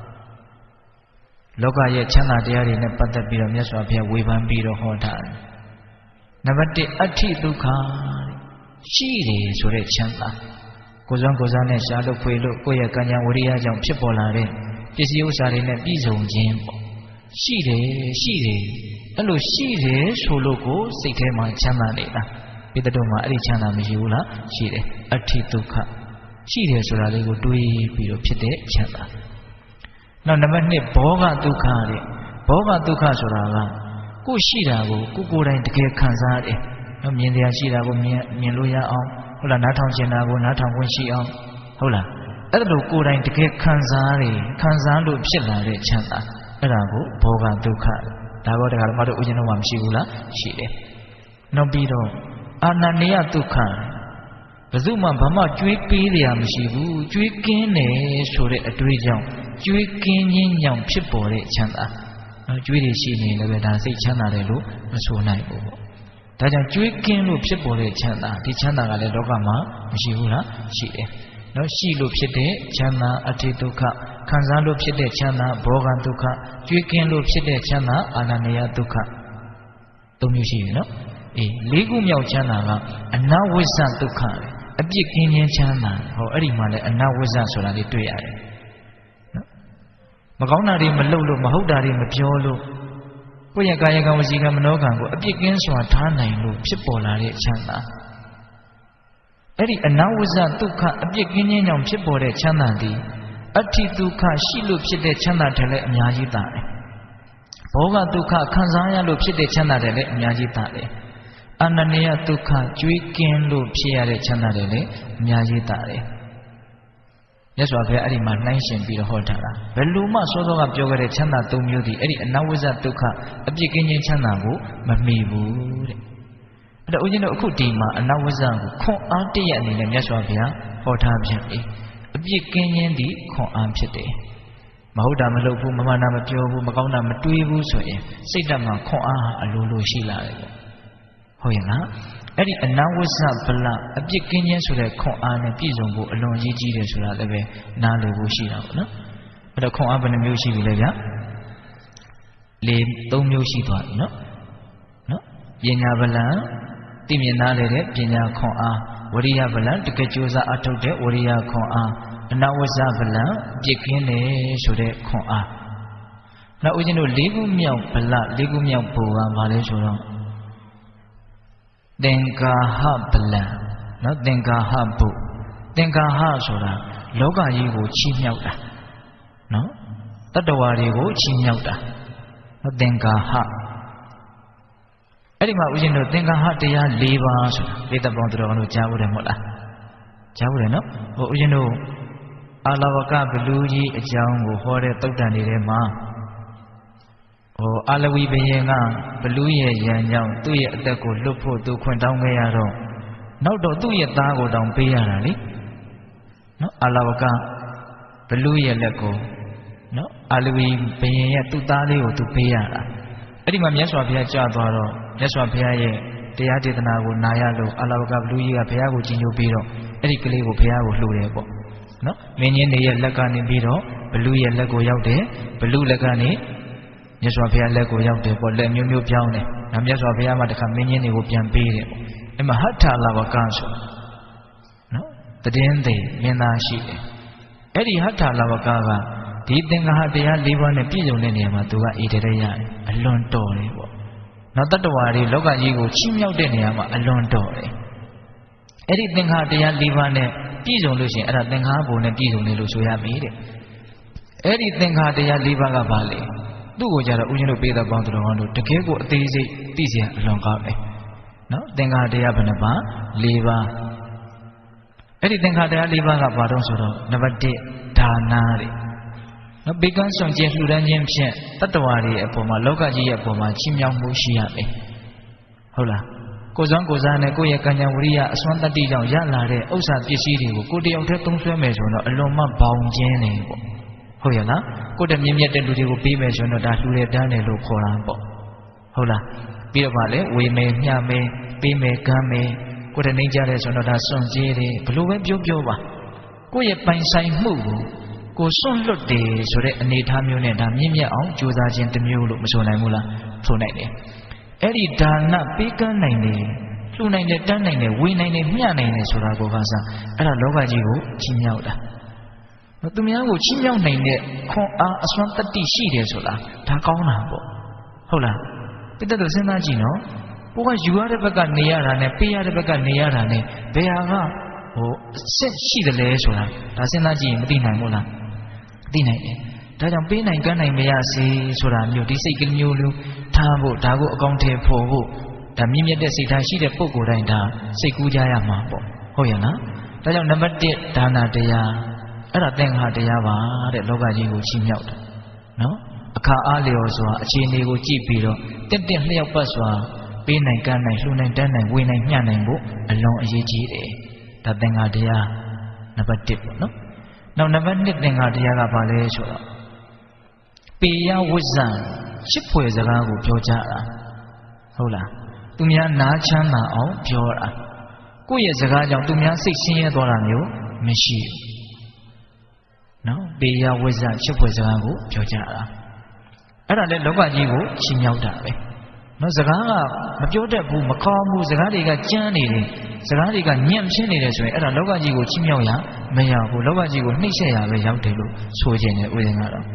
Speaker 2: လောကရဲ့ချမ်းသာတရားတွေနဲ့ပတ်သက်ပြီးတော့မြတ်စွာဘုရားဝေဖန်ပြီးတော့ဟောထားတယ်နံပါတ်တစ်အဋ္ဌိဒုက္ခရှိတယ်ဆိုတဲ့ချမ်းသာကိုယ်စွမ်းကိုယ်စားနဲ့ရှားလို့ဖွေလို့ကိုယ့်ရဲ့ကံဉာဏ်ဝိရိယကြောင့်ဖြစ်ပေါ်လာတဲ့ပစ္စည်းဥစ္စာတွေနဲ့ပြည့်စုံခြင်းပေါ့ရှိတယ်ရှိတယ်အဲ့လိုရှိတယ်ဆိုလို့ကိုစိတ်ထဲမှာချမ်းသာနေတာဒီတတော်မှာအဲ့ဒီချမ်းသာမရှိဘူးလားရှိတယ်အဋ္ဌိဒုက္ခရှိတယ်ဆိုတာလေးကိုတွေးပြီးတော့ဖြစ်တဲ့ချမ်းသာနောက်နံပါတ်နှစ်ဘောဂဒုက္ခတဲ့ဘောဂဒုက္ခဆိုတာကကိုရှိတာကိုကိုကိုယ်တိုင်တကယ်ခံစားတယ်နော်မြင်တရားရှိတာကိုမြင်မြင်လို့ရအောင်ဟုတ်လားနားထောင်ကျင်တာကိုနားထောင်ခွင့်ရှိအောင်ဟုတ်လားအဲ့ဒါလိုကိုယ်တိုင်တကယ်ခံစားတယ်ခံစားလို့ဖြစ်လာတဲ့ချမ်းသာအဲ့ဒါကိုဘောဂဒုက္ခဒါတော့တရားဓမ္မတို့ဥရှင်တော်မှာမရှိဘူးလားရှိတယ်နောက်ပြီးတော့အာနန္ဒယဒုက္ခဘယ်သူမှဘာမှကြွေးပေးရမရှိဘူးကြွေးကင်းတယ်ဆိုတဲ့အတွေ့အကြုံကြွေးကင်းခြင်းကြောင့်ဖြစ်ပေါ်တဲ့ချမ်းသာနော်ကြွေးတွေရှိနေလည်းပဲဒါစိတ်ချမ်းသာတယ်လို့မဆိုနိုင်ဘူးပေါ့ဒါကြောင့်ကြွေးကင်းလို့ဖြစ်ပေါ်တဲ့ချမ်းသာဒီချမ်းသာကလည်းလောကမှာမရှိဘူးလားရှိတယ်နော်ရှိလို့ဖြစ်တဲ့ချမ်းသာအဋ္ဌိဒုက္ခခံစားလို့ဖြစ်တဲ့ချမ်းသာဘောဂဒုက္ခကြွေးကင်းလို့ဖြစ်တဲ့ချမ်းသာအာနန္ဒယဒုက္ခသုံးမျိုးရှိပြီနော်အေးလေးခုမြောက်ချမ်းသာကအနဝိဇ္ဇဒုက္ခအပြစ်ကင်းခြင်းချမ်းသာဟောအဲ့ဒီမှာလည်းအနဝိဇ္ဇဆိုတာလေးတွေ့ရတယ်နော်မကောင်းတာတွေမလုပ်လို့မဟုတ်တာတွေမပြောလို့ကိုယ့်ရဲ့ကာယကံဝစီကံမနောကံကိုအပြစ်ကင်းစွာထားနိုင်လို့ဖြစ်ပေါ်လာတဲ့ချမ်းသာအဲ့ဒီအနဝဇ္ဇဒုက္ခအပြစ်ကင်းခြင်းကြောင့်ဖြစ်ပေါ်တဲ့ချမ်းသာသည်အဋ္ဌိဒုက္ခရှိလို့ဖြစ်တဲ့ချမ်းသာတယ်လည်းအများကြီးသာတယ်ဘောဂဒုက္ခခံစားရလို့ဖြစ်တဲ့ချမ်းသာတယ်လည်းအများကြီးသာတယ်အနန္တယဒုက္ခကျွေးကင်းလို့ဖြစ်ရတဲ့ချမ်းသာတယ်လည်းအများကြီးသာတယ်မြတ်စွာဘုရားအဲ့ဒီမှာနှိုင်းရှင်ပြီးတော့ဟောထားတာဘယ်လိုမှစောစောကပြောခဲ့တဲ့ချမ်းသာ၃မျိုးဒီအဲ့ဒီအနဝဇ္ဇဒုက္ခအပြစ်ကင်းခြင်းချမ်းသာကိုမမီဘူးတဲ့အဲ့တော့ဦးဇင်းတို့အခုဒီမှာအနဝဇ္ဇကိုခွန်အားတည့်ရအနေနဲ့မြတ်စွာဘုရားဟောထားပြန်ပြီအပြစ်ကင်းခြင်းဒီခွန်အားဖြစ်တယ်မဟုတ်တာမလုပ်ဘူးမမှန်တာမပြောဘူးမကောင်းတာမတွေးဘူးဆိုရင်စိတ်ဓာတ်မှာခွန်အားဟာအလိုလိုရှိလာတယ်ပေါ့ဟုတ်ရဲ့လားအဲ့ဒီအနဝဇ္ဇဗလအပြစ်ကင်းခြင်းဆိုတဲ့ခွန်အားနဲ့ပြည့်စုံဖို့အလွန်ကြီးကြီးတယ်ဆိုတာလည်းပဲနားလည်ဖို့ရှိတာပေါ့နော်အဲ့တော့ခွန်အားဘယ်နှမျိုးရှိပြီလဲဗျာလေးသုံးမျိုးရှိသွားပြီနော်နော်ပညာဗလသိမြင်နားလည်တဲ့ပညာခွန်အားဝရိယဗလတကယ်ကြိုးစားအထုတ်တဲ့ဝရိယခွန်အားအနဝဇ္ဇဗလပြစ်ကင်းတယ်ဆိုတဲ့ခွန်အားနောက်ဦးဇင်းတို့လေးခုမြောက်ဗလလေးခုမြောက်ဘူကဘာလဲဆိုတော့သင်္ကာဟဗလံနော်သင်္ကာဟဘုသင်္ကာဟဆိုတာလောကကြီးကိုချီးမြှောက်တာနော်တတ္တဝါတွေကိုချီးမြှောက်တာနော်သင်္ကာဟအဲ့ဒီမှာဦးဇင်းတို့သင်္ကာဟတရား၄ပါးဆိုတာပိဋကပေါင်းတော်တို့ကြားဖို့တယ်မဟုတ်လားကြားဖို့တယ်နော်ဟိုဦးဇင်းတို့အာလဝကဘလူကြီးအကြောင်းကိုဟောတဲ့သုတ်တန်တွေထဲမှာဟိုအာလဝီဘယင်ကဘလူရဲ့ရန်ကြောင့်သူ့ရဲ့အသက်ကိုလွတ်ဖို့သူခွင့်တောင်းခဲ့ရတော့နောက်တော့သူ့ရဲ့သားကိုတောင်ပေးရတာလေနော်အာလဝကဘလူရဲ့လက်ကိုနော်အာလဝီဘယင်ရဲ့သူ့သားလေးကိုသူပေးရတာအဲ့ဒီမှာမြတ်စွာဘုရားကြွသွားတော့မြတ်စွာဘုရားရဲ့တရားဒေသနာကိုနာရလို့အာလဝကဘလူကြီးကဘုရားကိုကြီးညိုပြီးတော့အဲ့ဒီကလေးကိုဘုရားကိုလှူတယ်ပေါ့နော်မင်းကြီးနေရဲ့လက်ကနေပြီးတော့ဘလူရဲ့လက်ကိုရောက်တယ်ဘလူလက်ကနေမြတ်စွာဘုရားလက်ကိုရောက်တယ်ပေါ့လက်မျိုးမျိုးပြောင်းတယ်နောက်မြတ်စွာဘုရားမှာတခါမင်းကြီးတွေကိုပြန်ပေးတယ်ပေါ့အဲ့မှာဟဋ္ဌာလဝကဆိုနော်တည်င်းသိမင်းသားရှိတယ်အဲ့ဒီဟဋ္ဌာလဝကကဒီသင်္ဃဟတရား၄ပါးနဲ့ပြည့်စုံတဲ့နေရာမှာသူကအေတရရတယ်အလွန်တော်တယ်ပေါ့နောက်တတ္တဝါတွေလောကကြီးကိုချီးမြှောက်တဲ့နေရာမှာအလွန်တော်တယ်အဲ့ဒီသင်္ဃတရား၄ပါးနဲ့ပြည့်စုံလို့ရှိရင်အဲ့ဒါသင်္ဃဘုံနဲ့ပြည့်စုံတယ်လို့ဆိုရပြီတဲ့အဲ့ဒီသင်္ဃတရား၄ပါးကဘာလဲသူ့ကိုကြတော့ဦးဇင်းတို့ပေးတဲ့ပေါင်းတော်ကောင်းတို့တကယ်ကိုအသေးစိတ်သိစရာအလွန်ကောင်းတယ်နော်သင်္ဃတရားဘယ်နှပါ၄ပါးအဲ့ဒီသင်္ဃတရား၄ပါးကဘာတော့ဆိုတော့နံပါတ်၁ဒါနာတဲ့နော်ဘေကန်းဆောင်ခြင်းလှူဒန်းခြင်းဖြင့်တတ္တဝါတွေအပေါ်မှာလောကကြီးရဲ့အပေါ်မှာချီးမြှောက်မှုရှိရမယ်ဟုတ်လားကိုယ်စွမ်းကိုယ်စားနဲ့ကိုယ့်ရဲ့ကံဉာဏ်ဝရိယအစွမ်းတတ္တိကြောင့်ရလာတဲ့ဥစ္စာပစ္စည်းတွေကိုကိုယ်တယောက်တည်းသုံးစွဲမယ်ဆိုတော့အလွန်မှဘောင်ကျင်းနေပေါ့ဟုတ်ရလားကိုယ်တည်းမြင့်မြတ်တဲ့လူတွေကိုပေးမယ်ဆိုတော့ဒါလှူတဲ့တန်းတယ်လို့ခေါ်တာပေါ့ဟုတ်လားပြီးတော့ဗာလေဝေမယ်မျှမယ်ပေးမယ်ကမ်းမယ်ကိုယ်တည်းနှိမ့်ကြတယ်ဆိုတော့ဒါစွန့်ကြဲတယ်ဘလို့ပဲပြောပြောပါကိုယ့်ရဲ့ပိုင်ဆိုင်မှုကိုကိုစွန့်လွတ်တယ်ဆိုတဲ့အနေအထားမျိုးနဲ့ဒါမြင့်မြတ်အောင်ကြိုးစားခြင်းတစ်မျိုးလို့မဆိုနိုင်ဘူးလားဆိုနိုင်တယ်အဲ့ဒီဒါနပေးကမ်းနိုင်တယ်လှူနိုင်တယ်တန်းနိုင်တယ်ဝေနိုင်တယ်မျှနိုင်တယ်ဆိုတာကိုကစားအဲ့ဒါလောကကြီးကိုချီးမြှောက်တာသူများကိုချီးမြှောက်နိုင်တဲ့ခွန်အားအစွမ်းတတ္တိရှိတယ်ဆိုတာဒါကောင်းတာပေါ့ဟုတ်လားပိတ္တတို့စဉ်းစားကြည့်နော်ကိုကယူရတဲ့ဘက်ကနေရတာနဲ့ပေးရတဲ့ဘက်ကနေရတာနဲ့ဘယ်ဟာကဟိုစစ်ရှိတယ်လဲဆိုတာဒါစဉ်းစားကြည့်ရင်မသိနိုင်ဘူးလားသိနိုင်တယ်ဒါကြောင့်ပေးနိုင်ကမ်းနိုင်မရစေဆိုတာမျိုးဒီစိတ်ကလေးမျိုးလုံးထားဖို့ဒါကိုအကောင့်ထဲပေါ်ဖို့ဒါမြင့်မြတ်တဲ့စိတ်ထားရှိတဲ့ပုဂ္ဂိုလ်တိုင်းဒါစိတ်ကူးကြရမှာပေါ့ဟုတ်ရဲ့နော်ဒါကြောင့်နံပါတ်၁ဒါနတရားအဲ့ဒါသင်္ဃာတရားပါတဲ့လောကကြီးကိုချီးမြှောက်တာနော်အခါအားလျော်စွာအခြေအနေကိုကြည့်ပြီးတော့တက်တက်လျှောက်ပတ်စွာပေးနိုင်ကမ်းနိုင်လှူနိုင်တန်းနိုင်ဝေနိုင်မျှနိုင်ဖို့အလွန်အရေးကြီးတယ်ဒါသင်္ဃာတရားနံပါတ်၁ပေါ့နော်နောက်နံပါတ်၂သင်္ဃာတရားကဘာလဲဆိုတော့ပေယဝိဇ္ဇံရှစ်ဖွယ်စကားကိုပြောကြတာဟုတ်လားသူများနားချမ်းသာအောင်ပြောတာကိုယ့်ရဲ့စကားကြောင့်သူများစိတ်ဆင်းရဲသွားတာမျိုးမရှိဘူးနော်ပေယဝိဇ္ဇံရှစ်ဖွယ်စကားကိုပြောကြတာအဲ့ဒါလည်းလောကကြီးကိုချီးမြှောက်တာပဲနော်စကားကမပြောတတ်ဘူးမကောင်းဘူးစကားတွေကကြမ်းနေတယ်စကားတွေကညံ့ဖြစ်နေတယ်ဆိုရင်အဲ့ဒါလောကကြီးကိုချီးမြှောက်ရမရဘူးလောကကြီးကိုနှိမ့်ဆက်ရပဲရောက်တယ်လို့ဆိုခြင်းနဲ့ဥစဉ်ကတော့ဟ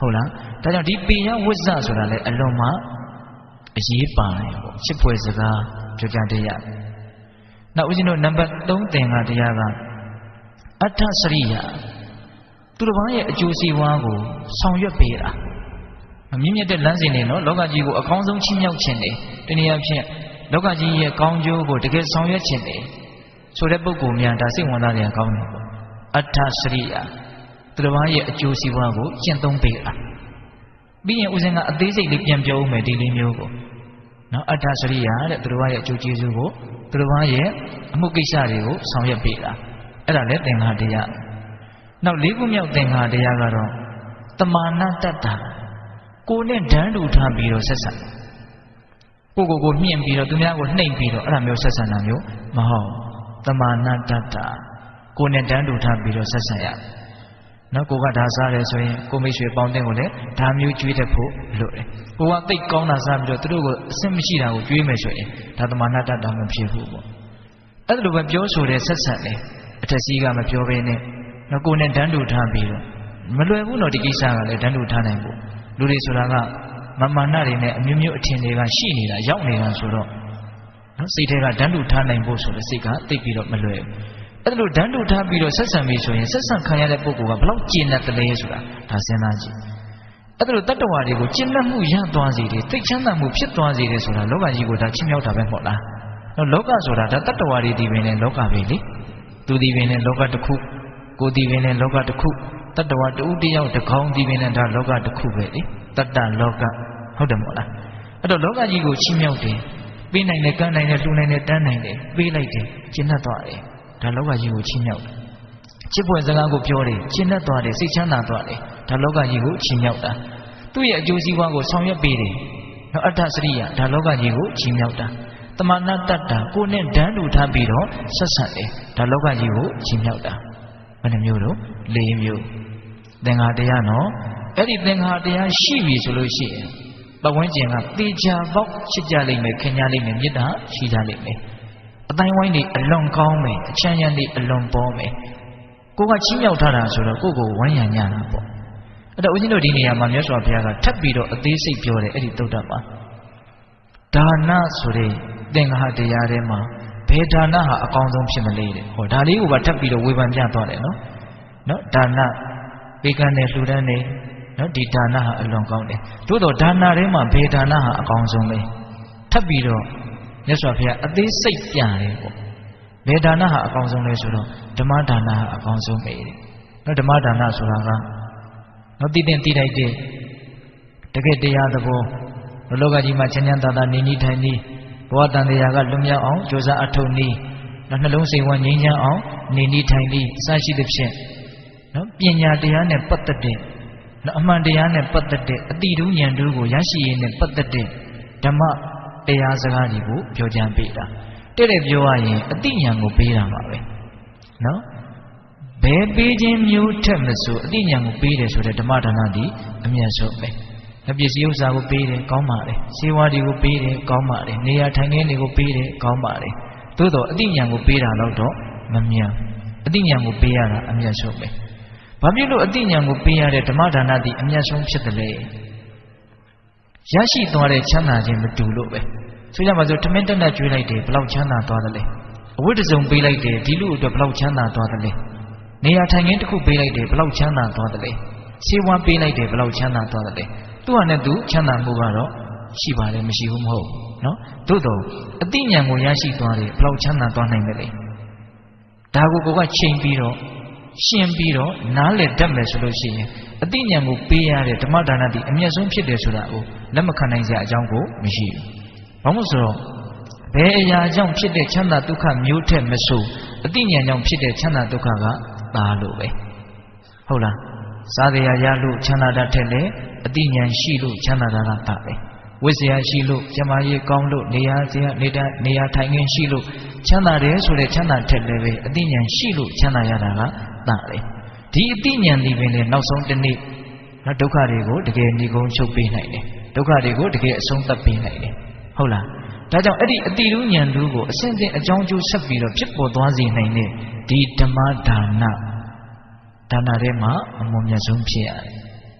Speaker 2: ဟုတ်လားဒါကြောင့်ဒီပေယဝိဇ္ဇဆိုတာလေအလွန်မှအရေးပါတယ်ပေါ့ချစ်ဖွယ်စကားပြောကြတရားနောက်ဦးဇင်းတို့နံပါတ်သုံးသင်္ဃာတရားကအဋ္ဌစရိယသူတစ်ပါးရဲ့အကျိုးစီးပွားကိုဆောင်ရွက်ပေးတာမြင့်မြတ်တဲ့လမ်းစဉ်တွေနော်လောကကြီးကိုအကောင်းဆုံးချီးမြှောက်ခြင်းတွေတနည်းအားဖြင့်လောကကြီးရဲ့ကောင်းကျိုးကိုတကယ်ဆောင်ရွက်ခြင်းတွေဆိုတဲ့ပုဂ္ဂိုလ်များဒါစိတ်ဝင်စားကြကောင်းတယ်ပေါ့အဋ္ဌစရိယသူတစ်ပါးရဲ့အကျိုးစီးပွားကိုကျင့်သုံးပေးတာပြီးရင်ဦးဇင်းကအသေးစိတ်လေးပြန်ပြောဦးမယ်ဒီလေးမျိုးကိုနော်အဋ္ဌစရိယတဲ့သူတစ်ပါးရဲ့အကျိုးကျေးဇူးကိုသူတစ်ပါးရဲ့အမှုကိစ္စတွေကိုဆောင်ရွက်ပေးတာအဲ့ဒါလည်းသင်္ဃာတရားနောက်လေးခုမြောက်သင်္ဃာတရားကတော့တမာနတတ္တာကိုယ်နဲ့ဓာန်တူထားပြီးတော့ဆက်ဆံကိုကိုကိုမြင့်ပြီးတော့သူများကိုနှိမ်ပြီးတော့အဲ့ဒါမျိုးဆက်ဆံတာမျိုးမဟုတ်တမာနတတ္တာကိုယ်နဲ့ဓာန်တူထားပြီးတော့ဆက်ဆံရနော်ကိုကဒါစားတယ်ဆိုရင်ကိုမိတ်ဆွေပေါင်းတဲ့ကိုလည်းဒါမျိုးကြွေးတတ်ဖို့လိုတယ်ကိုကသိတ်ကောင်းတာစားပြီးတော့သူတို့ကိုအဆင်မရှိတာကိုကြွေးမယ်ဆိုရင်ဒါတမာနတတ္တာမဖြစ်ဘူးပေါ့အဲ့ဒါလိုပဲပြောဆိုတဲ့ဆက်ဆံတယ်အထက်စီးကမပြောဘဲနဲ့နော်ကိုနဲ့ဓာန်တူထားပြီးတော့မလွယ်ဘူးတော့ဒီကိစ္စကလည်းဓာန်တူထားနိုင်ဖို့လူတွေဆိုတာကမမာနတွေနဲ့အမျိုးမျိုးအထင်တွေကရှိနေတာရောက်နေတာဆိုတော့နော်စိတ်ထဲကဓာန်တူထားနိုင်ဖို့ဆိုတဲ့စိတ်ကသိပြီးတော့မလွယ်ဘူးအဲ့လိုဓာန်တူထားပြီးတော့ဆက်ဆံပြီးဆိုရင်ဆက်ဆံခံရတဲ့ပုဂ္ဂိုလ်ကဘလောက်ကျင့်တတ်တယ်လဲဆိုတာဒါစဉ်းစားကြည့်အဲ့လိုတတ္တဝါတွေကိုကျင့်တတ်မှုရသွားစေတယ်သိချမ်းသာမှုဖြစ်သွားစေတယ်ဆိုတာလောကကြီးကိုဒါချင်းမြောက်တာပဲမဟုတ်လားနော်လောကဆိုတာဒါတတ္တဝါတွေဒီပင်နဲ့လောကပဲလေသူဒီပင်နဲ့လောကတစ်ခုကိုဒီပင်နဲ့လောကတစ်ခုတတ္တဝါတူတယောက်တစ်ခေါင်းဒီပင်နဲ့ဒါလောကတစ်ခုပဲလေတတ္တလောကဟုတ်တယ်မဟုတ်လားအဲ့တော့လောကကြီးကိုချင်းမြောက်တယ်ပေးနိုင်တယ်ကမ်းနိုင်တယ်လှူနိုင်တယ်တန်းနိုင်တယ်ပေးလိုက်တယ်ကျင့်တတ်သွားတယ်ဒါလောကကြီးကိုချင်းမြောက်တယ်ချစ်ဖွယ်စကားကိုပြောတယ်ကျင့်တတ်သွားတယ်စိတ်ချမ်းသာသွားတယ်ဒါလောကကြီးကိုချင်းမြောက်တာသူ့ရဲ့အကျိုးစီးပွားကိုဆောင်ရွက်ပေးတယ်နော်အဋ္ဌစရိယဒါလောကကြီးကိုချင်းမြောက်တာတမာနတတ္တာကိုနဲ့ဓာန်တူထားပြီးတော့ဆက်ဆံတယ်ဒါလောကကြီးကိုချင်းမြောက်တာဘယ်နှမျိုးတော့လေးမျိုးသင်္ဃာတရားနော်အဲ့ဒီသင်္ဃာတရားရှိပြီဆိုလို့ရှိရင်ပတ်ဝန်းကျင်ကတေချာပေါက်ချစ်ကြလိမ့်မယ်ခင်ကြလိမ့်မယ်မေတ္တာရှိကြလိမ့်မယ်အတိုင်းဝိုင်းတွေအလွန်ကောင်းမယ်အချမ်းရံတွေအလွန်ပေါ်မယ်ကိုကချင်းမြောက်ထားတာဆိုတော့ကိုကိုဝမ်းရံညတာပေါ့အဲ့တော့ဦးဇင်းတို့ဒီနေရာမှာမြတ်စွာဘုရားကထပ်ပြီးတော့အသေးစိတ်ပြောတယ်အဲ့ဒီသုတ္တမှာဒါနဆိုတဲ့သင်္ဃာတရားထဲမှာဘယ်ဒါနဟာအကောင်းဆုံးဖြစ်မလဲတဲ့ဟောဒါလေးကိုပါထပ်ပြီးတော့ဝေဖန်ပြသွားတယ်နော်နော်ဒါနပေးကမ်းတယ်လှူဒန်းတယ်နော်ဒီဒါနဟာအလွန်ကောင်းတယ်သို့တော့ဒါနထဲမှာဘယ်ဒါနဟာအကောင်းဆုံးလဲထပ်ပြီးတော့မြတ်စွာဘုရားအသေးစိတ်ပြန်တယ်ပေါ့ဘယ်ဒါနဟာအကောင်းဆုံးလဲဆိုတော့ဓမ္မဒါနဟာအကောင်းဆုံးပဲတဲ့နော်ဓမ္မဒါနဆိုတာကနော်တည်တင်တည်လိုက်တဲ့တကယ်တရားသဘောလောကကြီးမှာချမ်းချမ်းသာသာနေနေထိုင်နေဘဝတန်တရားကလွတ်မြောက်အောင်ကြိုးစားအထောက်နေနှလုံးစိတ်ဝမ်းငြိမ်းချမ်းအောင်နေနေထိုင်နေအစရှိသဖြင့်နော်ပညာတရားနဲ့ပတ်သက်တဲ့နော်အမှန်တရားနဲ့ပတ်သက်တဲ့အတိတူးဉာဏ်တူးကိုရရှိရင်းနဲ့ပတ်သက်တဲ့ဓမ္မတရားစကားတွေကိုပြောကြံပေးတာတဲ့တဲ့ပြောရရင်အတိဉာဏ်ကိုပေးတာပါပဲနော်ဘယ်ပေးခြင်းမျိုးထက်မဆိုအတိဉာဏ်ကိုပေးတယ်ဆိုတဲ့ဓမ္မဒါနသည်အမြတ်ဆုံးပဲအပစ္စည်းဥစ္စာကိုပေးတယ်ကောင်းပါတယ်စေဝါတွေကိုပေးတယ်ကောင်းပါတယ်နေရာထိုင်ခင်းတွေကိုပေးတယ်ကောင်းပါတယ်သို့တော့အတိဉာဏ်ကိုပေးတာတော့မမြတ်အတိဉာဏ်ကိုပေးရတာအမြတ်ဆုံးပဲဘာဖြစ်လို့အတိဉာဏ်ကိုပေးရတဲ့ဓမ္မဒါနသည်အမြတ်ဆုံးဖြစ်တယ်လဲရရှိသွားတဲ့ချမ်းသာခြင်းမတူလို့ပဲဆိုကြပါစို့ထမင်းတက်တက်ကျွေးလိုက်တယ်ဘလောက်ချမ်းသာသွားတယ်လဲအဝိတ္တစုံပေးလိုက်တယ်ဒီလူအတွက်ဘလောက်ချမ်းသာသွားတယ်လဲနေရာထိုင်ခင်းတစ်ခုပေးလိုက်တယ်ဘလောက်ချမ်းသာသွားတယ်လဲစေဝါပေးလိုက်တယ်ဘလောက်ချမ်းသာသွားတယ်လဲသူ့ဟာနဲ့သူချမ်းသာမှုကတော့ရှိပါလေမရှိဘူးမဟုတ်နော်သို့တော့အတိဉာဏ်ကိုရရှိသွားတယ်ဘလောက်ချမ်းသာသွားနိုင်တယ်လဲဒါကိုကိုကချိန်ပြီးတော့ရှင်းပြီးတော့နားလည်တတ်မယ်ဆိုလို့ရှိရင်အတိဉာဏ်ကိုပေးရတဲ့ဓမ္မဒါနတိအမြတ်ဆုံးဖြစ်တယ်ဆိုတာကိုလက်မခံနိုင်စရာအကြောင်းကိုမရှိဘူး။ဘာလို့ဆိုတော့ဘယ်အရာကြောင့်ဖြစ်တဲ့ချမ်းသာဒုက္ခမျိုးထက်မဆိုအတိဉာဏ်ကြောင့်ဖြစ်တဲ့ချမ်းသာဒုက္ခကသာလို့ပဲ။ဟုတ်လား။စားတရားရလို့ချမ်းသာတတ်တဲ့လေအတိဉာဏ်ရှိလို့ချမ်းသာတာကသာပဲ။ဝိဇ္ဇာရှိလို့ကျမကြီးကောင်းလို့နေရာစရာနေတာနေရာထိုင်ခင်းရှိလို့ချမ်းသာတယ်ဆိုတဲ့ချမ်းသာထက်လည်းပဲအတိဉာဏ်ရှိလို့ချမ်းသာရတာကသာလေဒီအတိဉာဏ်ဒီပင်လေနောက်ဆုံးတစ်နေ့နော်ဒုက္ခတွေကိုတကယ်ညီကုန်းချုပ်ပေးနိုင်တယ်ဒုက္ခတွေကိုတကယ်အဆုံးသတ်ပေးနိုင်တယ်ဟုတ်လားဒါကြောင့်အဲ့ဒီအတိတူးဉာဏ်တူးကိုအစဉ်စဉ်အကြောင်းကျိုးဆက်ပြီးတော့ဖြစ်ပေါ်သွားစေနိုင်တဲ့ဒီဓမ္မဒါနဒါနထဲမှာအမွန်မြတ်ဆုံးဖြစ်ရတယ်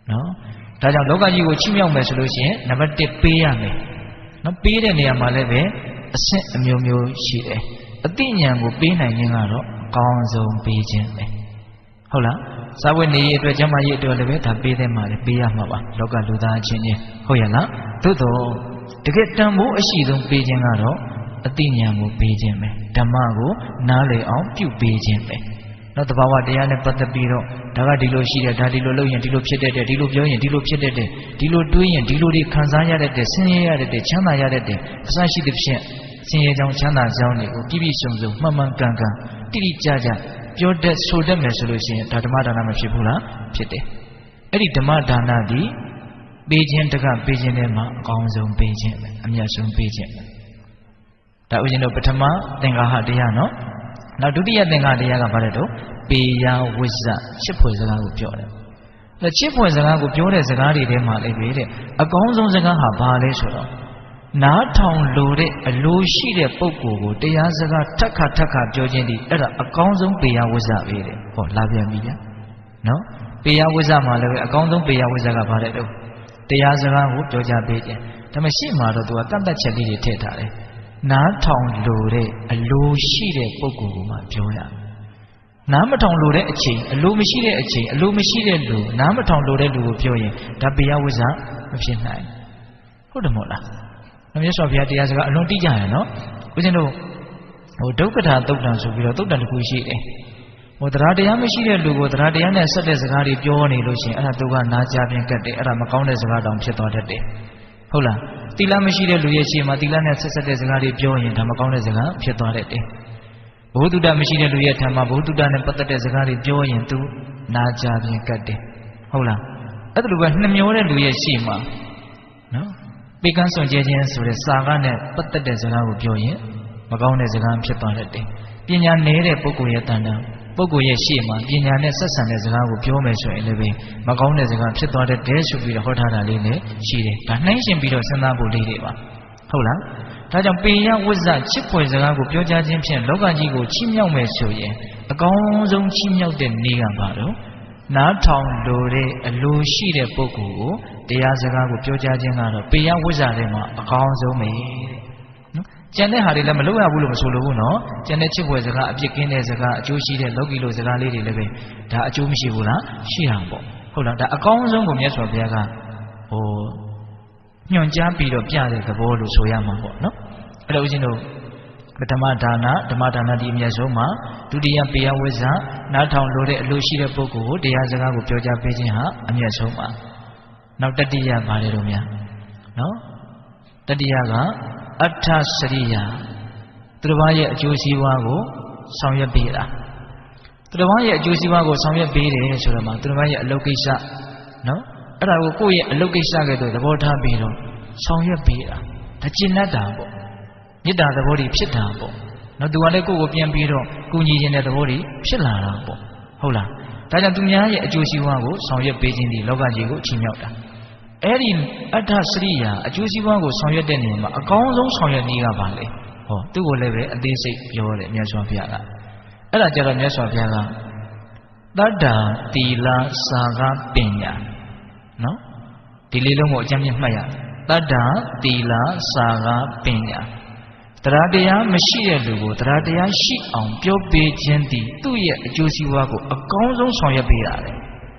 Speaker 2: နော်ဒါကြောင့်လောကကြီးကိုချီးမြှောက်မယ်ဆိုလို့ရှိရင်နံပါတ်တစ်ပေးရမယ်နော်ပေးတဲ့နေရာမှာလည်းပဲအဆင့်အမျိုးမျိုးရှိတယ်အသိဉာဏ်ကိုပေးနိုင်ခြင်းကတော့အကောင်းဆုံးပေးခြင်းပဲဟုတ်လားစာဝတ်နေရေးအတွက်ကျမ်းမာရေးအတွက်လည်းပဲဒါပေးတဲ့မှာလည်းပေးရမှာပါလောကလူသားအချင်းချင်းဟုတ်ရဲ့လားသို့တော့တကယ်တန်ဖိုးအရှိဆုံးပေးခြင်းကတော့အသိဉာဏ်ကိုပေးခြင်းပဲဓမ္မကိုနားလည်အောင်ပြုပေးခြင်းပဲနော်တဘာဝတရားနဲ့ပတ်သက်ပြီးတော့ဒါကဒီလိုရှိတယ်ဒါဒီလိုလုပ်ရင်ဒီလိုဖြစ်တတ်တယ်ဒီလိုပြောရင်ဒီလိုဖြစ်တတ်တယ်ဒီလိုတွေးရင်ဒီလိုတွေခံစားရတတ်တယ်ဆင်းရဲရတတ်တယ်ချမ်းသာရတတ်တယ်အစရှိသဖြင့်ဆင်းရဲကြောင်းချမ်းသာကြောင်းတွေကိုပြည့်ပြည့်စုံစုံမှန်မှန်ကန်ကန်တိတိကျကျပြောတတ်ဆိုတတ်မယ်ဆိုလို့ရှိရင်ဒါဓမ္မဒါနမဖြစ်ဘူးလားဖြစ်တယ်အဲ့ဒီဓမ္မဒါနဒီပေးခြင်းတကပေးခြင်းထဲမှာအကောင်းဆုံးပေးခြင်းပဲအမြတ်ဆုံးပေးခြင်းဒါဥစဉ်တို့ပထမသင်္ဃဟတရားနော်နောက်ဒုတိယသင်္ဃတရားကဘာလဲတော့ပေယဝိဇ္ဇချစ်ဖွယ်စကားကိုပြောတယ်အဲချစ်ဖွယ်စကားကိုပြောတဲ့စကားတွေထဲမှာလည်းပဲတဲ့အကောင်းဆုံးစကားဟာဘာလဲဆိုတော့နားထောင်လို့တဲ့အလိုရှိတဲ့ပုဂ္ဂိုလ်ကိုတရားစကားထက်ခါထက်ခါပြောခြင်းဒီအဲ့ဒါအကောင်းဆုံးပေယဝိဇ္ဇပဲတဲ့ဟောလာပြန်ပြီဗျာနော်ပေယဝိဇ္ဇမှာလည်းပဲအကောင်းဆုံးပေယဝိဇ္ဇကဘာလဲတော့တရားစကားကိုပြောကြပေးခြင်းဒါမှရှိမှာတော့သူကတတ်တတ်ချက်လေးတွေထည့်ထားတယ်နားထောင်လို့တဲ့အလိုရှိတဲ့ပုဂ္ဂိုလ်ကိုမှပြောရနားမထောင်လို့တဲ့အချိန်အလိုမရှိတဲ့အချိန်အလိုမရှိတဲ့လူနားမထောင်လို့တဲ့လူကိုပြောရင်ဒါပေယဝိဇ္ဇမဖြစ်နိုင်ဟုတ်တယ်မို့လားမြတ်စွာဘုရားတရားစကားအလွန်တိကျရနော်ဦးဇင်းတို့ဟိုဒုက္ခထာသုတ်တံဆိုပြီးတော့သုတ်တံတစ်ခုရှိတယ်ဟိုတရားတရားမရှိတဲ့လူကိုတရားတရားနဲ့ဆက်တဲ့စကားတွေပြောနေလို့ရှိရင်အဲ့ဒါသူကနားကြားပြင်းကတ်တယ်အဲ့ဒါမကောင်းတဲ့စကားတောင်ဖြစ်သွားတတ်တယ်ဟုတ်လားသီလမရှိတဲ့လူရဲ့ရှေ့မှာသီလနဲ့ဆက်ဆက်တဲ့စကားတွေပြောရင်ဒါမကောင်းတဲ့စကားဖြစ်သွားတတ်တယ်ဘုဟုတ္တမရှိတဲ့လူရဲ့ထံမှာဘုဟုတ္တနဲ့ပတ်သက်တဲ့စကားတွေပြောရင်သူနားကြားပြင်းကတ်တယ်ဟုတ်လားအဲ့ဒါလိုပဲနှမျောတဲ့လူရဲ့ရှေ့မှာနော်ပေကန်းစွန့်ကြဲခြင်းဆိုတဲ့စာကနဲ့ပတ်သက်တဲ့စကားကိုပြောရင်မကောင်းတဲ့စကားဖြစ်သွားတတ်တယ်ပညာနည်းတဲ့ပုဂ္ဂိုလ်ရဲ့တန်တန်ပုဂ္ဂိုလ်ရဲ့ရှေ့မှာပညာနဲ့ဆက်ဆံတဲ့စကားကိုပြောမယ်ဆိုရင်လည်းမကောင်းတဲ့စကားဖြစ်သွားတဲ့တဲဆိုပြီးတော့ဟောထားတာလေးနဲ့ရှိတယ်ဒါနှိုင်းရှင်ပြီးတော့စဉ်းစားဖို့လေးတွေပါဟုတ်လားဒါကြောင့်ပေယဝိဇ္ဇချစ်ဖွယ်စကားကိုပြောကြားခြင်းဖြင့်လောကကြီးကိုချီးမြှောက်မယ်ဆိုရင်အကောင်းဆုံးချီးမြှောက်တဲ့နည်းကဘာလို့နားထောင်လို့တဲ့အလိုရှိတဲ့ပုဂ္ဂိုလ်ကိုတရားစကားကိုပြောကြားခြင်းကတော့ပေယဝိဇ္ဇထဲမှာအကောင်းဆုံးပဲနော်ကျန်တဲ့ဟာတွေလည်းမလုပ်ရဘူးလို့မဆိုလို့ဘူးနော်ကျန်တဲ့ချစ်ဖွယ်စကားအပြစ်ကင်းတဲ့စကားအကျိုးရှိတဲ့လောကီလိုစကားလေးတွေလည်းပဲဒါအကျိုးမရှိဘူးလားရှိတာပေါ့ဟုတ်လားဒါအကောင်းဆုံးကိုမြတ်စွာဘုရားကဟိုညွှန်ကြားပြီးတော့ပြတဲ့သဘောလို့ဆိုရမှာပေါ့နော်အဲ့တော့ဦးဇင်းတို့ပထမဒါနဓမ္မဒါနဒီအမြတ်ဆုံးမှာဒုတိယပေယဝိဇ္ဇနားထောင်လို့တဲ့အလိုရှိတဲ့ပုဂ္ဂိုလ်ကိုတရားစကားကိုပြောကြားပေးခြင်းဟာအမြတ်ဆုံးပါနောက်တတိယပါလေတို့များနော်တတိယကအဋ္ဌစရိယသူတစ်ပါးရဲ့အကျိုးစီးပွားကိုဆောင်ရွက်ပေးတာသူတစ်ပါးရဲ့အကျိုးစီးပွားကိုဆောင်ရွက်ပေးတယ်ဆိုတော့မှသူတစ်ပါးရဲ့အလုပ်ကိစ္စနော်အဲ့ဒါကိုကိုယ့်ရဲ့အလုပ်ကိစ္စကဲ့သို့သဘောထားပြီးတော့ဆောင်ရွက်ပေးတာဒါကျင့်တတ်တာပေါ့မေတ္တာသဘောတွေဖြစ်တာပေါ့နော်သူကလည်းကိုယ့်ကိုပြန်ပြီးတော့ကုညီခြင်းတဲ့သဘောတွေဖြစ်လာတာပေါ့ဟုတ်လားဒါကြောင့်သူများရဲ့အကျိုးစီးပွားကိုဆောင်ရွက်ပေးခြင်းဒီလောကကြီးကိုချီးမြှောက်တာအဲ့ဒီအဋ္ဌစရိယာအကျိုးစီးပွားကိုဆောင်ရွက်တဲ့နေရာမှာအကောင်းဆုံးဆောင်ရွက်နည်းကပါလေဟောသူ့ကိုလည်းပဲအသေးစိတ်ပြောတယ်မြတ်စွာဘုရားကအဲ့ဒါကြတော့မြတ်စွာဘုရားကတတ္တာတီလာစာကပညာနော်ဒီလေးလုံးကိုအကျဉ်းပြမှတ်ရတတ္တာတီလာစာကပညာတရားတရားမရှိတဲ့လူကိုတရားတရားရှိအောင်ပြောပေးခြင်းသည်သူ့ရဲ့အကျိုးစီးပွားကိုအကောင်းဆုံးဆောင်ရွက်ပေးရတယ်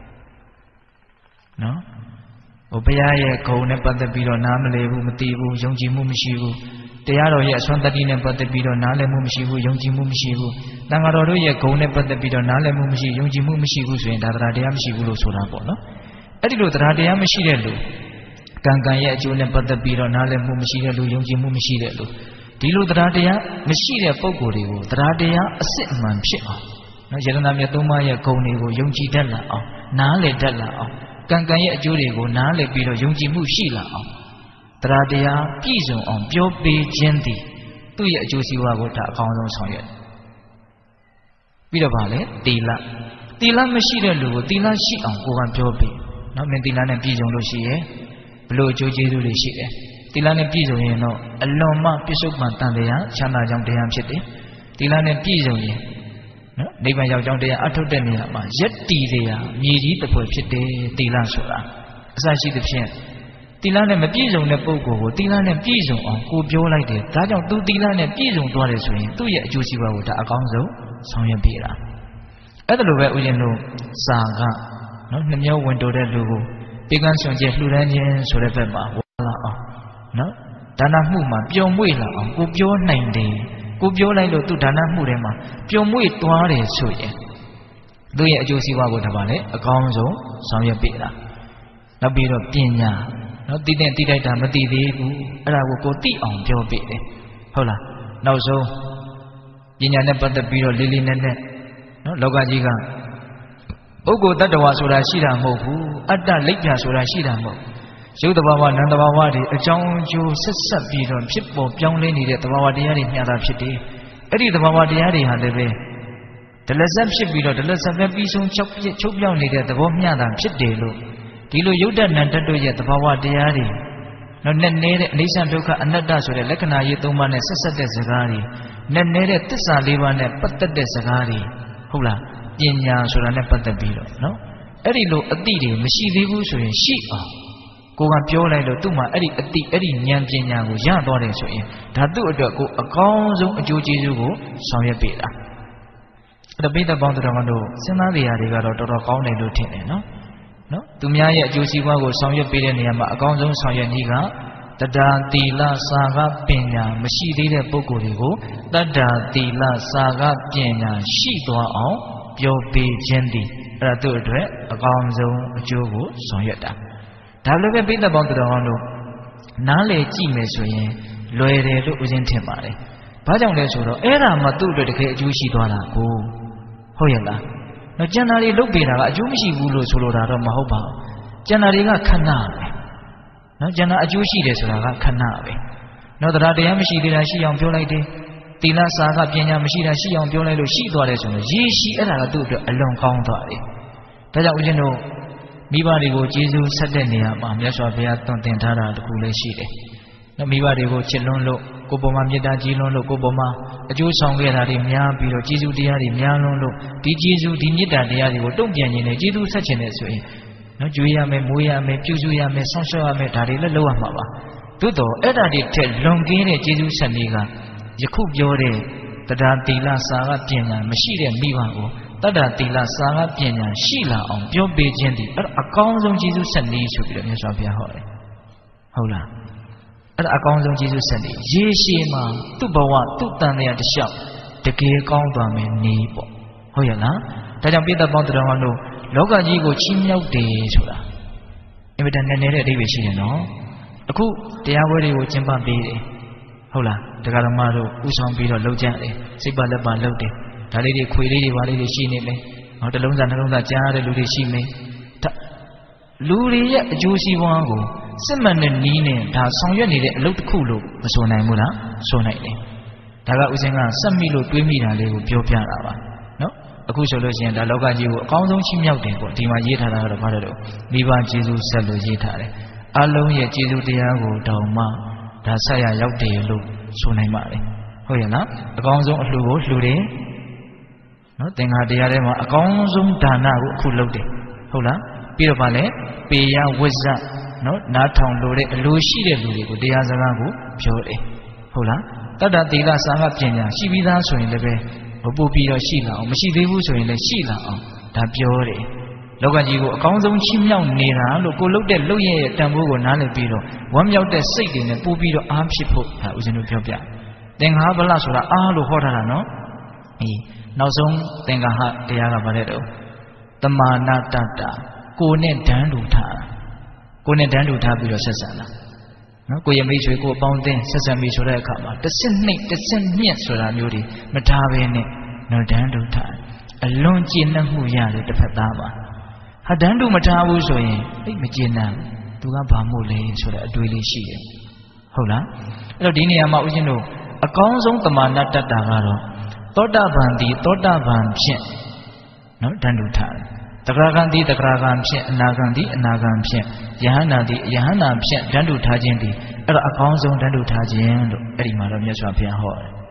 Speaker 2: နော်ဟိုဘုရားရဲ့ဂုဏ်နဲ့ပတ်သက်ပြီးတော့နားမလည်ဘူးမသိဘူးယုံကြည်မှုမရှိဘူးတရားတော်ရဲ့အစွမ်းတတ္တိနဲ့ပတ်သက်ပြီးတော့နားလည်မှုမရှိဘူးယုံကြည်မှုမရှိဘူးတန်ဃာတော်တို့ရဲ့ဂုဏ်နဲ့ပတ်သက်ပြီးတော့နားလည်မှုမရှိယုံကြည်မှုမရှိဘူးဆိုရင်ဒါတရားတရားမရှိဘူးလို့ဆိုတာပေါ့နော်အဲ့ဒီလိုတရားတရားမရှိတဲ့လူကံကံရဲ့အကျိုးနဲ့ပတ်သက်ပြီးတော့နားလည်မှုမရှိတဲ့လူယုံကြည်မှုမရှိတဲ့လူဒီလိုတရားတရားမရှိတဲ့ပုံကိုယ်တွေကိုတရားတရားအစစ်အမှန်ဖြစ်အောင်နော်ယတနာမြတ်သုံးပါးရဲ့ဂုဏ်တွေကိုယုံကြည်တတ်လာအောင်နားလည်တတ်လာအောင်ကံကံရဲ့အကျိုးတွေကိုနားလည်ပြီးတော့ယုံကြည်မှုရှိလာအောင်တရားတရားပြည့်စုံအောင်ပြောပေးခြင်းသည်သူ့ရဲ့အကျိုးစီးပွားကိုဒါအကောင်းဆုံးဆောင်ရွက်ပြီးတော့ဗာလေတီလတီလမရှိတဲ့လူကိုတီလရှိအောင်ကိုယ်ကပြောပေးနော်မင်းတီလနဲ့ပြည့်စုံလို့ရှိရဲ့ဘလို့အကျိုးကျေးဇူးတွေရှိတယ်တီလနဲ့ပြည့်စုံရင်တော့အလွန်မှပြစ္ဆုတ်ပန်တန်တရားချမ်းသာကြောင်းတရားဖြစ်တယ်တီလနဲ့ပြည့်စုံရင်နော်နိဗ္ဗာန်ရောက်ကြောင်းတရားအထုတ်တဲ့နေရာမှာယက်တီတရားမြေကြီးတစ်ဖွဲ့ဖြစ်တယ်သီလဆိုတာအစရှိသဖြင့်သီလနဲ့မပြည့်စုံတဲ့ပုဂ္ဂိုလ်ကိုသီလနဲ့ပြည့်စုံအောင်ကိုပြောလိုက်တယ်ဒါကြောင့်သူသီလနဲ့ပြည့်စုံသွားတယ်ဆိုရင်သူ့ရဲ့အကျိုးစီးပွားကိုဒါအကောင်းဆုံးဆောင်ရွက်ပေးတာအဲ့ဒါလိုပဲဦးဇင်းတို့စာကနော်နှမျောဝင်တိုတဲ့လူကိုပေကန်းစွန်ကျဲလှူဒန်းခြင်းဆိုတဲ့ဘက်မှာဝါလာအောင်နော်ဒါနမှုမှာပျော်မွေ့လာအောင်ကိုပြောနိုင်တယ်ကိုပြောလိုက်လို့သူဒါနမှုထဲမှာပျော်မွေ့သွားတယ်ဆိုရင်သူ့ရဲ့အကျိုးစီးပွားကိုဒါပါလေအကောင်းဆုံးဆောင်ရွက်ပေးတာနောက်ပြီးတော့ပညာနော်တည်တဲ့တည်တိုက်တာမတည်သေးဘူးအဲ့ဒါကိုကိုသိအောင်ပြောပေးတယ်ဟုတ်လားနောက်ဆုံးပညာနဲ့ပတ်သက်ပြီးတော့လေးလေးနက်နက်နော်လောကကြီးကပုဂ္ဂိုလ်တ attva ဆိုတာရှိတာမဟုတ်ဘူးအတ္တလိပ်ပြဆိုတာရှိတာမဟုတ်ရုပ်တဘာဝနာမ်တဘာဝတွေအကြောင်းအကျိုးဆက်ဆက်ပြီးတော့ဖြစ်ပေါ်ပြောင်းလဲနေတဲ့တဘာဝတရားတွေမျှတာဖြစ်တယ်အဲ့ဒီတဘာဝတရားတွေဟာလည်းပဲဒလဆက်ဖြစ်ပြီးတော့ဒလဆက်ပဲပြီးဆုံးချုပ်ချုပ်ပြောင်းနေတဲ့သဘောမျှတာဖြစ်တယ်လို့ဒီလိုယုတ်တဏ္ဍတတို့ရဲ့တဘာဝတရားတွေနော်နဲ့နေတဲ့အိဋ္ဌဒုက္ခအနတ္တဆိုတဲ့လက္ခဏာရေးသုံးပါးနဲ့ဆက်ဆက်တဲ့စကားတွေနဲ့နေတဲ့သစ္စာလေးပါးနဲ့ပတ်သက်တဲ့စကားတွေဟုတ်လားပညာဆိုတာနဲ့ပတ်သက်ပြီးတော့နော်အဲ့ဒီလိုအတိတွေမရှိသေးဘူးဆိုရင်ရှိအောင်ကိုကပြောလိုက်လို့သူ့မှာအဲ့ဒီအတိအဲ့ဒီဉာဏ်ပညာကိုရသွားတယ်ဆိုရင်ဒါသူ့အတွက်ကိုအကောင်းဆုံးအကျိုးကျေးဇူးကိုဆောင်ရွက်ပေးတာအဲ့ဒါပိဋကပေါင်းတော်တို့စဉ်းစားနေရတွေကတော့တော်တော်ကောင်းတယ်လို့ထင်တယ်နော်နော်သူများရဲ့အကျိုးစီးပွားကိုဆောင်ရွက်ပေးတဲ့နေရာမှာအကောင်းဆုံးဆောင်ရွက်နည်းကတတ္တာသီလစာကပညာမရှိသေးတဲ့ပုဂ္ဂိုလ်တွေကိုတတ္တာသီလစာကပညာရှိသွားအောင်ပြောပေးခြင်းသည်အဲ့ဒါသူ့အတွက်အကောင်းဆုံးအကျိုးကိုဆောင်ရွက်တာဒါလည်းပဲပိဋကပေါင်းတော်ကောင်းတို့နားလေကြည့်မယ်ဆိုရင်လွယ်တယ်လို့ဦးဇင်းထင်ပါတယ်ဘာကြောင့်လဲဆိုတော့အဲ့ဒါမှသူ့အတွက်တကယ်အကျိုးရှိသွားတာကိုဟုတ်ရဲ့လားနော်ကျန်တာတွေလုပ်ပေးတာကအကျိုးမရှိဘူးလို့ဆိုလိုတာတော့မဟုတ်ပါဘူးကျန်တာတွေကခဏပဲနော်ကျန်တာအကျိုးရှိတယ်ဆိုတာကခဏပဲနော်တရားတရားမရှိသေးတာရှိအောင်ပြောလိုက်တယ်သီလစာကပညာမရှိတာရှိအောင်ပြောလိုက်လို့ရှိသွားတယ်ဆိုတော့ရေရှိအဲ့ဒါကသူ့အတွက်အလွန်ကောင်းသွားတယ်ဒါကြောင့်ဦးဇင်းတို့မိဘတွေကိုကျေးဇူးဆက်တဲ့နေရာမှာမြတ်စွာဘုရားသွန်သင်ထားတာတခုလည်းရှိတယ်နော်မိဘတွေကိုချစ်လွန်းလို့ကိုယ်ပေါ်မှာမေတ္တာကြီးလွန်းလို့ကိုယ်ပေါ်မှာအကျိုးဆောင်ခဲ့တာတွေများပြီးတော့ကျေးဇူးတရားတွေများလွန်းလို့ဒီကျေးဇူးဒီမေတ္တာတရားတွေကိုတုံ့ပြန်ခြင်းနဲ့ကျေးဇူးဆက်ခြင်းနဲ့ဆိုရင်နော်ကြွေးရမယ်မိုးရမယ်ပြုစုရမယ်ဆောင်းလျှောက်ရမယ်ဒါတွေလည်းလုပ်ရမှာပါသို့တော့အဲ့ဒါတွေထက်လွန်ကင်းတဲ့ကျေးဇူးဆက်နည်းကယခုပြောတဲ့တရားသီလစာကပညာမရှိတဲ့မိဘကိုတတ္တသီလစာကပညာရှိလာအောင်ပြောပေးခြင်းဒီအဲ့ဒါအကောင်းဆုံးကျေးဇူးဆက်နည်းဆိုပြီးတော့မြတ်စွာဘုရားဟောတယ်ဟုတ်လားအဲ့ဒါအကောင်းဆုံးကျေးဇူးဆက်နည်းရေရှည်မှာသူ့ဘဝသူ့တန်တရားတစ်လျှောက်တကယ်ကောင်းသွားမယ်နေပေါ့ဟုတ်ရဲ့လားဒါကြောင့်ပိဋကပေါင်းတော်တို့လောကကြီးကိုချီးမြှောက်တယ်ဆိုတာအင်မတန်နည်းနည်းတဲ့အဓိပ္ပာယ်ရှိတယ်နော်အခုတရားပွဲတွေကိုကျင်းပပေးတယ်ဟုတ်လားတရားဓမ္မတို့ဥဆောင်ပြီးတော့လှုပ်ကြတယ်စိတ်ပါလက်ပါလှုပ်တယ်ဒါလေးတွေခွေလေးတွေပါလေးတွေရှိနေမယ်ဟောတလုံးစားနှလုံးစားကြားရတဲ့လူတွေရှိမယ်လူတွေရဲ့အကျိုးစီးပွားကိုစစ်မှန်တဲ့နည်းနဲ့ဒါဆောင်ရွက်နေတဲ့အလုပ်တစ်ခုလို့မဆိုနိုင်ဘူးလားဆိုနိုင်တယ်ဒါကဥစဉ်ကစက်မိလို့တွေးမိတာလေးကိုပြောပြတာပါနော်အခုဆိုလို့ရှိရင်ဒါလောကကြီးကိုအကောင်းဆုံးချီးမြှောက်တယ်ပေါ့ဒီမှာရေးထားတာကတော့ဘာလဲတော့မိဘကျေးဇူးဆက်လို့ရေးထားတယ်အလုံးရဲ့ကျေးဇူးတရားကိုတောင်မှဒါဆက်ရရောက်တယ်လို့ဆိုနိုင်ပါတယ်ဟုတ်ရဲ့လားအကောင်းဆုံးအလှူကိုလှူတယ်နော်သင်္ဃာတရားထဲမှာအကောင်းဆုံးဒါနကိုအခုလုပ်တယ်ဟုတ်လားပြီးတော့ဗာလဲပေယဝိဇ္ဇနော်နားထောင်လို့တဲ့အလိုရှိတဲ့လူတွေကိုတရားစကားကိုပြောတယ်ဟုတ်လားတတ္တသီလစာကပညာရှိပြီးသားဆိုရင်လည်းပဲပို့ပြီးတော့ရှိလာအောင်မရှိသေးဘူးဆိုရင်လည်းရှိလာအောင်ဒါပြောတယ်လောကကြီးကိုအကောင်းဆုံးချီးမြှောက်နေတာလို့ကိုလုတ်တဲ့လုတ်ရဲ့တန်ဖိုးကိုနားလည်ပြီးတော့ဝမ်းမြောက်တဲ့စိတ်တွေနဲ့ပို့ပြီးတော့အားဖြစ်ဖို့ဒါဦးဇင်းတို့ပြောပြသင်္ဃာဗလဆိုတာအားလို့ဟောထားတာနော်အေးနောက်ဆုံးသင်္ဃာဟတရားကဘာလဲတော့တမာနာတတ္တာကိုနဲ့ဓာန်တူထားကိုနဲ့ဓာန်တူထားပြီးတော့ဆက်ဆံတာနော်ကိုရမိတ်ဆွေကိုအပေါင်းအသင်းဆက်ဆံပြီးဆိုတဲ့အခါမှာတစ်စစ်နှိပ်တစ်စစ်မြင့်ဆိုတာမျိုးတွေမထားဘဲနဲ့နော်ဓာန်တူထားအလွန်ကျဉ်နှံ့မှုရတယ်တစ်ဖက်သားမှာဟာဓာန်တူမထားဘူးဆိုရင်အိတ်မကျဉ်နှံ့သူကဘာမို့လဲဆိုတဲ့အတွေးလေးရှိတယ်ဟုတ်လားအဲ့တော့ဒီနေရာမှာဦးဇင်းတို့အကောင်းဆုံးတမာနတတ္တာကတော့သောတာပန်ဒီသောတာပန်ဖြင့်နော်ဓာန်တူထားတယ်တဂရဂံဒီတဂရဂံဖြင့်အနာဂံဒီအနာဂံဖြင့်ယဟန္တာဒီယဟန္တာဖြင့်ဓာန်တူထားခြင်းဒီအဲ့တော့အကောင်းဆုံးဓာန်တူထားခြင်းလို့အဲ့ဒီမှာတော့မြတ်စွာဘုရားဟောတယ်ဟ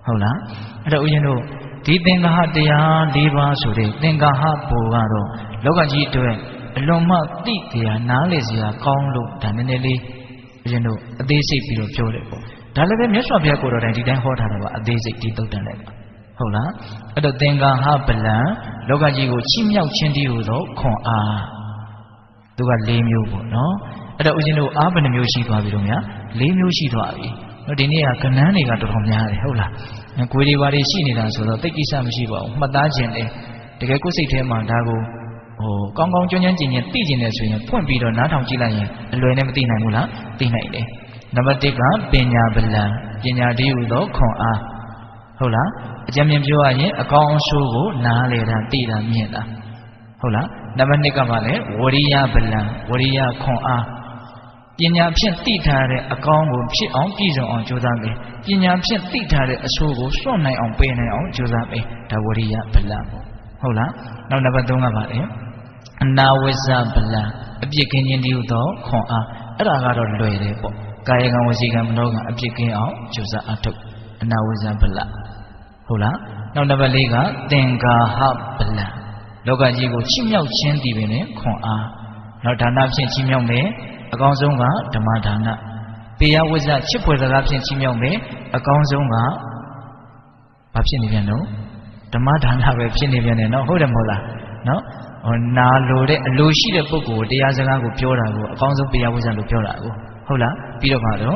Speaker 2: ဟုတ်လားအဲ့တော့ဦးဇင်းတို့ဒီသင်္ဃဟတရား၄ပါးဆိုတဲ့သင်္ဃဟဘူကတော့လောကကြီးအတွက်အလွန်မှသိတရားနားလေစရာကောင်းလို့ဒါနည်းနည်းလေးဦးဇင်းတို့အသေးစိတ်ပြီးတော့ပြောတယ်ပေါ့ဒါလည်းပဲမြတ်စွာဘုရားကိုယ်တော်တိုင်ဒီတိုင်းဟောထားတာပါအသေးစိတ်ဒီတုတ်တန်လိုက်ပါဟုတ်လားအဲ့တော့သင်္ဃဟပလံလောကကြီးကိုချီးမြှောက်ခြင်းတည်းဟူသောခွန်အားသူက၄မျိုးပေါ့နော်အဲ့တော့ဦးဇင်းတို့အားဘယ်နှမျိုးရှိသွားပြီတော့များ၄မျိုးရှိသွားပြီနော်ဒီနေ့ကကဏ္ဍတွေကတော်တော်များတယ်ဟုတ်လားကိုယ်တွေဘာတွေရှိနေတာဆိုတော့တိတ်ကိစ္စမရှိပါဘူးမှတ်သားခြင်းတယ်တကယ်ကိုယ်စိတ်ထဲမှာဒါကိုဟိုကောင်းကောင်းကျွမ်းကျွမ်းကျင်ကျင်သိကျင်တယ်ဆိုရင်ဖွင့်ပြီးတော့နားထောင်ကြည့်လိုက်ရင်အလွယ်နဲ့မသိနိုင်ဘူးလားသိနိုင်တယ်နံပါတ်၁ကပညာဗလံပညာတည်းဟူသောခွန်အားဟုတ်လားအကြံဉာဏ်ပြောရရင်အကောင်းအဆိုးကိုနားလေတာသိတာမြင်တာဟုတ်လားနံပါတ်၂ကမှလည်းဝရိယဗလံဝရိယခွန်အားပညာဖြင့်သိထားတဲ့အကောင်းကိုဖြစ်အောင်ပြည့်စုံအောင်ကြိုးစားမယ်ပညာဖြင့်သိထားတဲ့အဆိုးကိုစွန့်နိုင်အောင်ပယ်နိုင်အောင်ကြိုးစားမယ်ဒါဝရိယဗလံဟုတ်လားနောက်နံပါတ်၃ကပါလေအနာဝိဇ္ဇဗလံအပြစ်ကင်းခြင်းတည်းဟူသောခွန်အားအဲ့ဒါကတော့လွယ်တယ်ပေါ့ကာယကံဝစီကံမနောကံအပြစ်ကင်းအောင်ကြိုးစားအထုတ်အနာဝိဇ္ဇဗလံဟုတ်လားနောက်နံပါတ်၄ကသင်္ဃဟဗလံလောကကြီးကိုချီးမြှောက်ခြင်းတည်ပင်နဲ့ခွန်အားနောက်ဒါနဖြင့်ချီးမြှောက်မယ်အကောင်းဆုံးကဓမ္မဒါနပေယဝိဇ္ဇချစ်ဖွယ်စကားဖြင့်ချီးမြှောက်မယ်အကောင်းဆုံးကဘာဖြစ်နေပြန်တော့ဓမ္မဒါနပဲဖြစ်နေပြန်တယ်နော်ဟုတ်တယ်မဟုတ်လားနော်ဟောနာလိုတဲ့အလိုရှိတဲ့ပုဂ္ဂိုလ်တရားစကားကိုပြောတာကိုအကောင်းဆုံးပေယဝိဇ္ဇလို့ပြောတာကိုဟုတ်လားပြီးတော့ပါတော့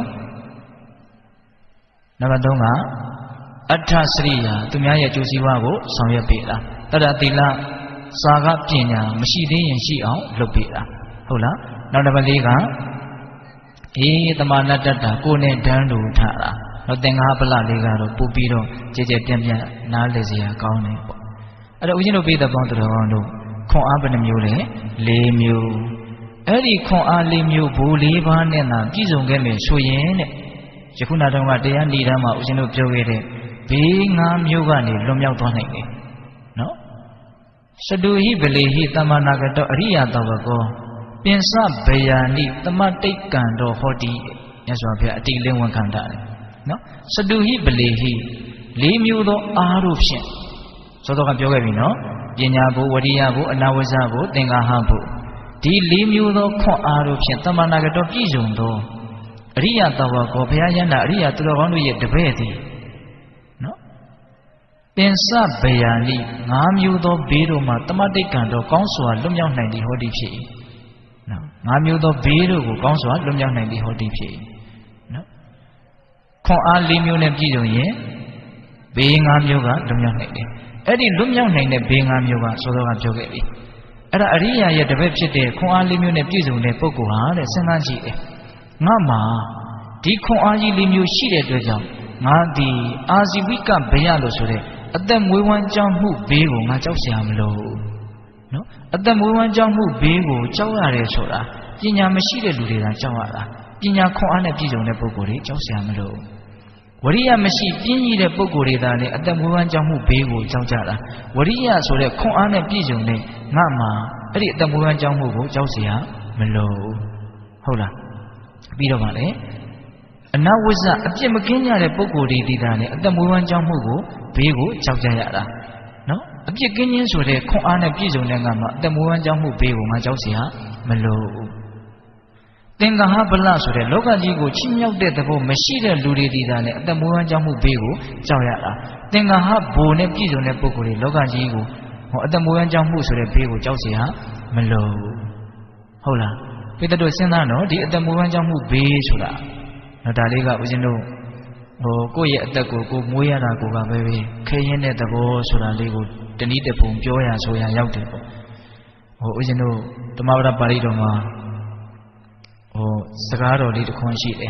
Speaker 2: နံပါတ်၃ကအဋ္ဌစရိယာသူများရဲ့ကျိုးစည်းဝါးကိုဆောင်ရွက်ပေးတာတတ္တသီလစာကပညာမရှိသေးရင်ရှိအောင်လုပ်ပေးတာဟုတ်လားနောက်နံပါတ်၄ကအေးတမနာတ္တကိုယ်နဲ့တန်းတူထားတာနောက်သင်္ဃဟပလလေးကတော့ပို့ပြီးတော့ကြည်ကြဲပြန့်ပြန့်နားလည်စရာကောင်းတယ်ပေါ့အဲ့တော့ဦးဇင်းတို့ပြည်သက်ပေါင်းတော်ကောင်းတို့ခွန်အားဘယ်နှမျိုးလဲ၄မျိုးအဲ့ဒီခွန်အား၄မျိုးဘူ၄ပါးနဲ့သာပြည့်စုံခဲ့မယ်ဆိုရင်တဲ့ယခုနောက်တော့ကတရားဏိဒမ်းမှာဦးဇင်းတို့ပြောခဲ့တဲ့ဘေး၅မျိုးကနေလွန်မြောက်သွားနိုင်တယ်နော်စတုဟိဗလေဟိသမ္မာနာဂတောအရိယတဝကောပင်စဗေယာနိသမတိတ်ကံတော်ဟောတိမြတ်စွာဘုရားအတိလင်းဝန်ခံတာတယ်နော်စတုဟိဗလေဟိ၄မျိုးသောအားတို့ဖြင့်သောတော်ကပြောခဲ့ပြီနော်ပညာဘုဝရိယဘုအနာဝဇ္ဇဘုသင်္ဃဟဘုဒီ၄မျိုးသောခွန်အားတို့ဖြင့်သမ္မာနာဂတောပြည့်စုံသောအရိယတဝကောဘုရားယန္တာအရိယသူတော်ကောင်းတို့ရဲ့တပည့်သည်နော်ပင်စဗေယာနိ၅မျိုးသောဘေးတို့မှာတမတိတ်ကံတော်ကောင်းစွာလွတ်မြောက်နိုင်သည်ဟောတိဖြစ်၏နော်၅မျိုးသောဘေးတို့ကိုကောင်းစွာလွတ်မြောက်နိုင်သည်ဟောတိဖြစ်၏နော်ခွန်အား၄မျိုးနဲ့ပြည့်စုံရင်ဘေး၅မျိုးကလွတ်မြောက်နိုင်တယ်အဲ့ဒီလွတ်မြောက်နိုင်တဲ့ဘေး၅မျိုးကစောစောကပြောခဲ့ပြီအဲ့ဒါအရိယာရဲ့တပည့်ဖြစ်တဲ့ခွန်အား၄မျိုးနဲ့ပြည့်စုံတဲ့ပုဂ္ဂိုလ်ဟာတဲ့စဉ်းစားကြည့်တယ်ငါမှာဒီခွန်အားကြီး၄မျိုးရှိတဲ့အတွက်ကြောင့်ငါဒီအာဇီဝိကဘယလို့ဆိုတဲ့အသက်မွေးဝမ်းကြောင်းမှုဘေးကိုငါကြောက်เสียမလို့နော်အသက်မွေးဝမ်းကြောင်းမှုဘေးကိုကြောက်ရတယ်ဆိုတာပညာမရှိတဲ့လူတွေကကြောက်ရတာပညာခွန်အားနဲ့ပြည့်စုံတဲ့ပုဂ္ဂိုလ်တွေကြောက်เสียမလို့ဝရိယမရှိပြင်းကြီးတဲ့ပုဂ္ဂိုလ်တွေသာလေအသက်မွေးဝမ်းကြောင်းမှုဘေးကိုကြောက်ကြတာဝရိယဆိုတဲ့ခွန်အားနဲ့ပြည့်စုံတဲ့ငါမှာအဲ့ဒီအသက်မွေးဝမ်းကြောင်းမှုကိုကြောက်เสียမလို့ဟုတ်လားပြီးတော့ဗာလေအနဝိဇ္ဇအပြစ်မကင်းကြတဲ့ပုဂ္ဂိုလ်တွေဒီတာလေအသက်မွေးဝမ်းကြောင်းမှုကိုဘေးကိုကြောက်ကြရတာနော်အပြစ်ကင်းခြင်းဆိုတဲ့ခွန်အားနဲ့ပြည့်စုံတဲ့ငါမှာအသက်မွေးဝမ်းကြောင်းမှုဘေးကိုငါကြောက်เสียမလို့သင်္ဃဟပလဆိုတဲ့လောကကြီးကိုချီးမြှောက်တဲ့သဘောမရှိတဲ့လူတွေဒီတာလေအသက်မွေးဝမ်းကြောင်းမှုဘေးကိုကြောက်ရတာသင်္ဃဟဘိုနဲ့ပြည့်စုံတဲ့ပုဂ္ဂိုလ်တွေလောကကြီးကိုဟောအသက်မွေးဝမ်းကြောင်းမှုဆိုတဲ့ဘေးကိုကြောက်เสียမလို့ဟုတ်လားပိတ္တတို့စဉ်းစားတော့ဒီအသက်မွေးဝမ်းကြောင်းမှုဘေးဆိုတာနော်ဒါလေးကဦးဇင်းတို့ဟိုကိုယ့်ရဲ့အသက်ကိုကိုမွေးရတာကိုကပဲပဲခဲရင်တဲ့သဘောဆိုတာလေးကိုတနည်းတစ်ပုံပြောရဆိုရရောက်တယ်ပေါ့ဟိုဦးဇင်းတို့ဓမ္မပဒပါဠိတော်မှာဟိုစကားတော်လေးတစ်ခွန်းရှိတယ်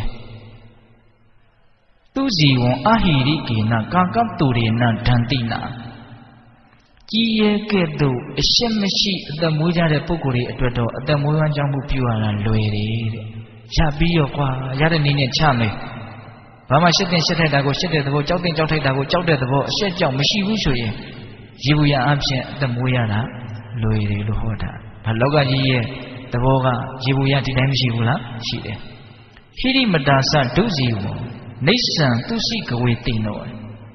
Speaker 2: သူဇီဝံအဟိရိကေနကာကပ်တူရေနဒန္တိနာကြီးရဲကဲ့သို့အရှက်မရှိအသက်မွေးကြတဲ့ပုဂ္ဂိုလ်တွေအတွက်တော့အသက်မွေးဝမ်းကြောင်းမှုပြုရတာလွယ်တယ်တဲ့ရပြီးရောကွာရတဲ့နည်းနဲ့ချမယ်ဘာမှရှက်တင်ရှက်ထိုက်တာကိုရှက်တဲ့သဘောကြောက်တင်ကြောက်ထိုက်တာကိုကြောက်တဲ့သဘောအရှက်ကြောက်မရှိဘူးဆိုရင်ရေဘူးရအဖြစ်အသက်မွေးရတာလွယ်တယ်လို့ဟောတာဒါလောကကြီးရဲ့သဘောကရေဘူးရဒီတိုင်းမရှိဘူးလားရှိတယ်ဟိရိမတာစဒုဇီဝနေဆံသူစိကဝေတိနော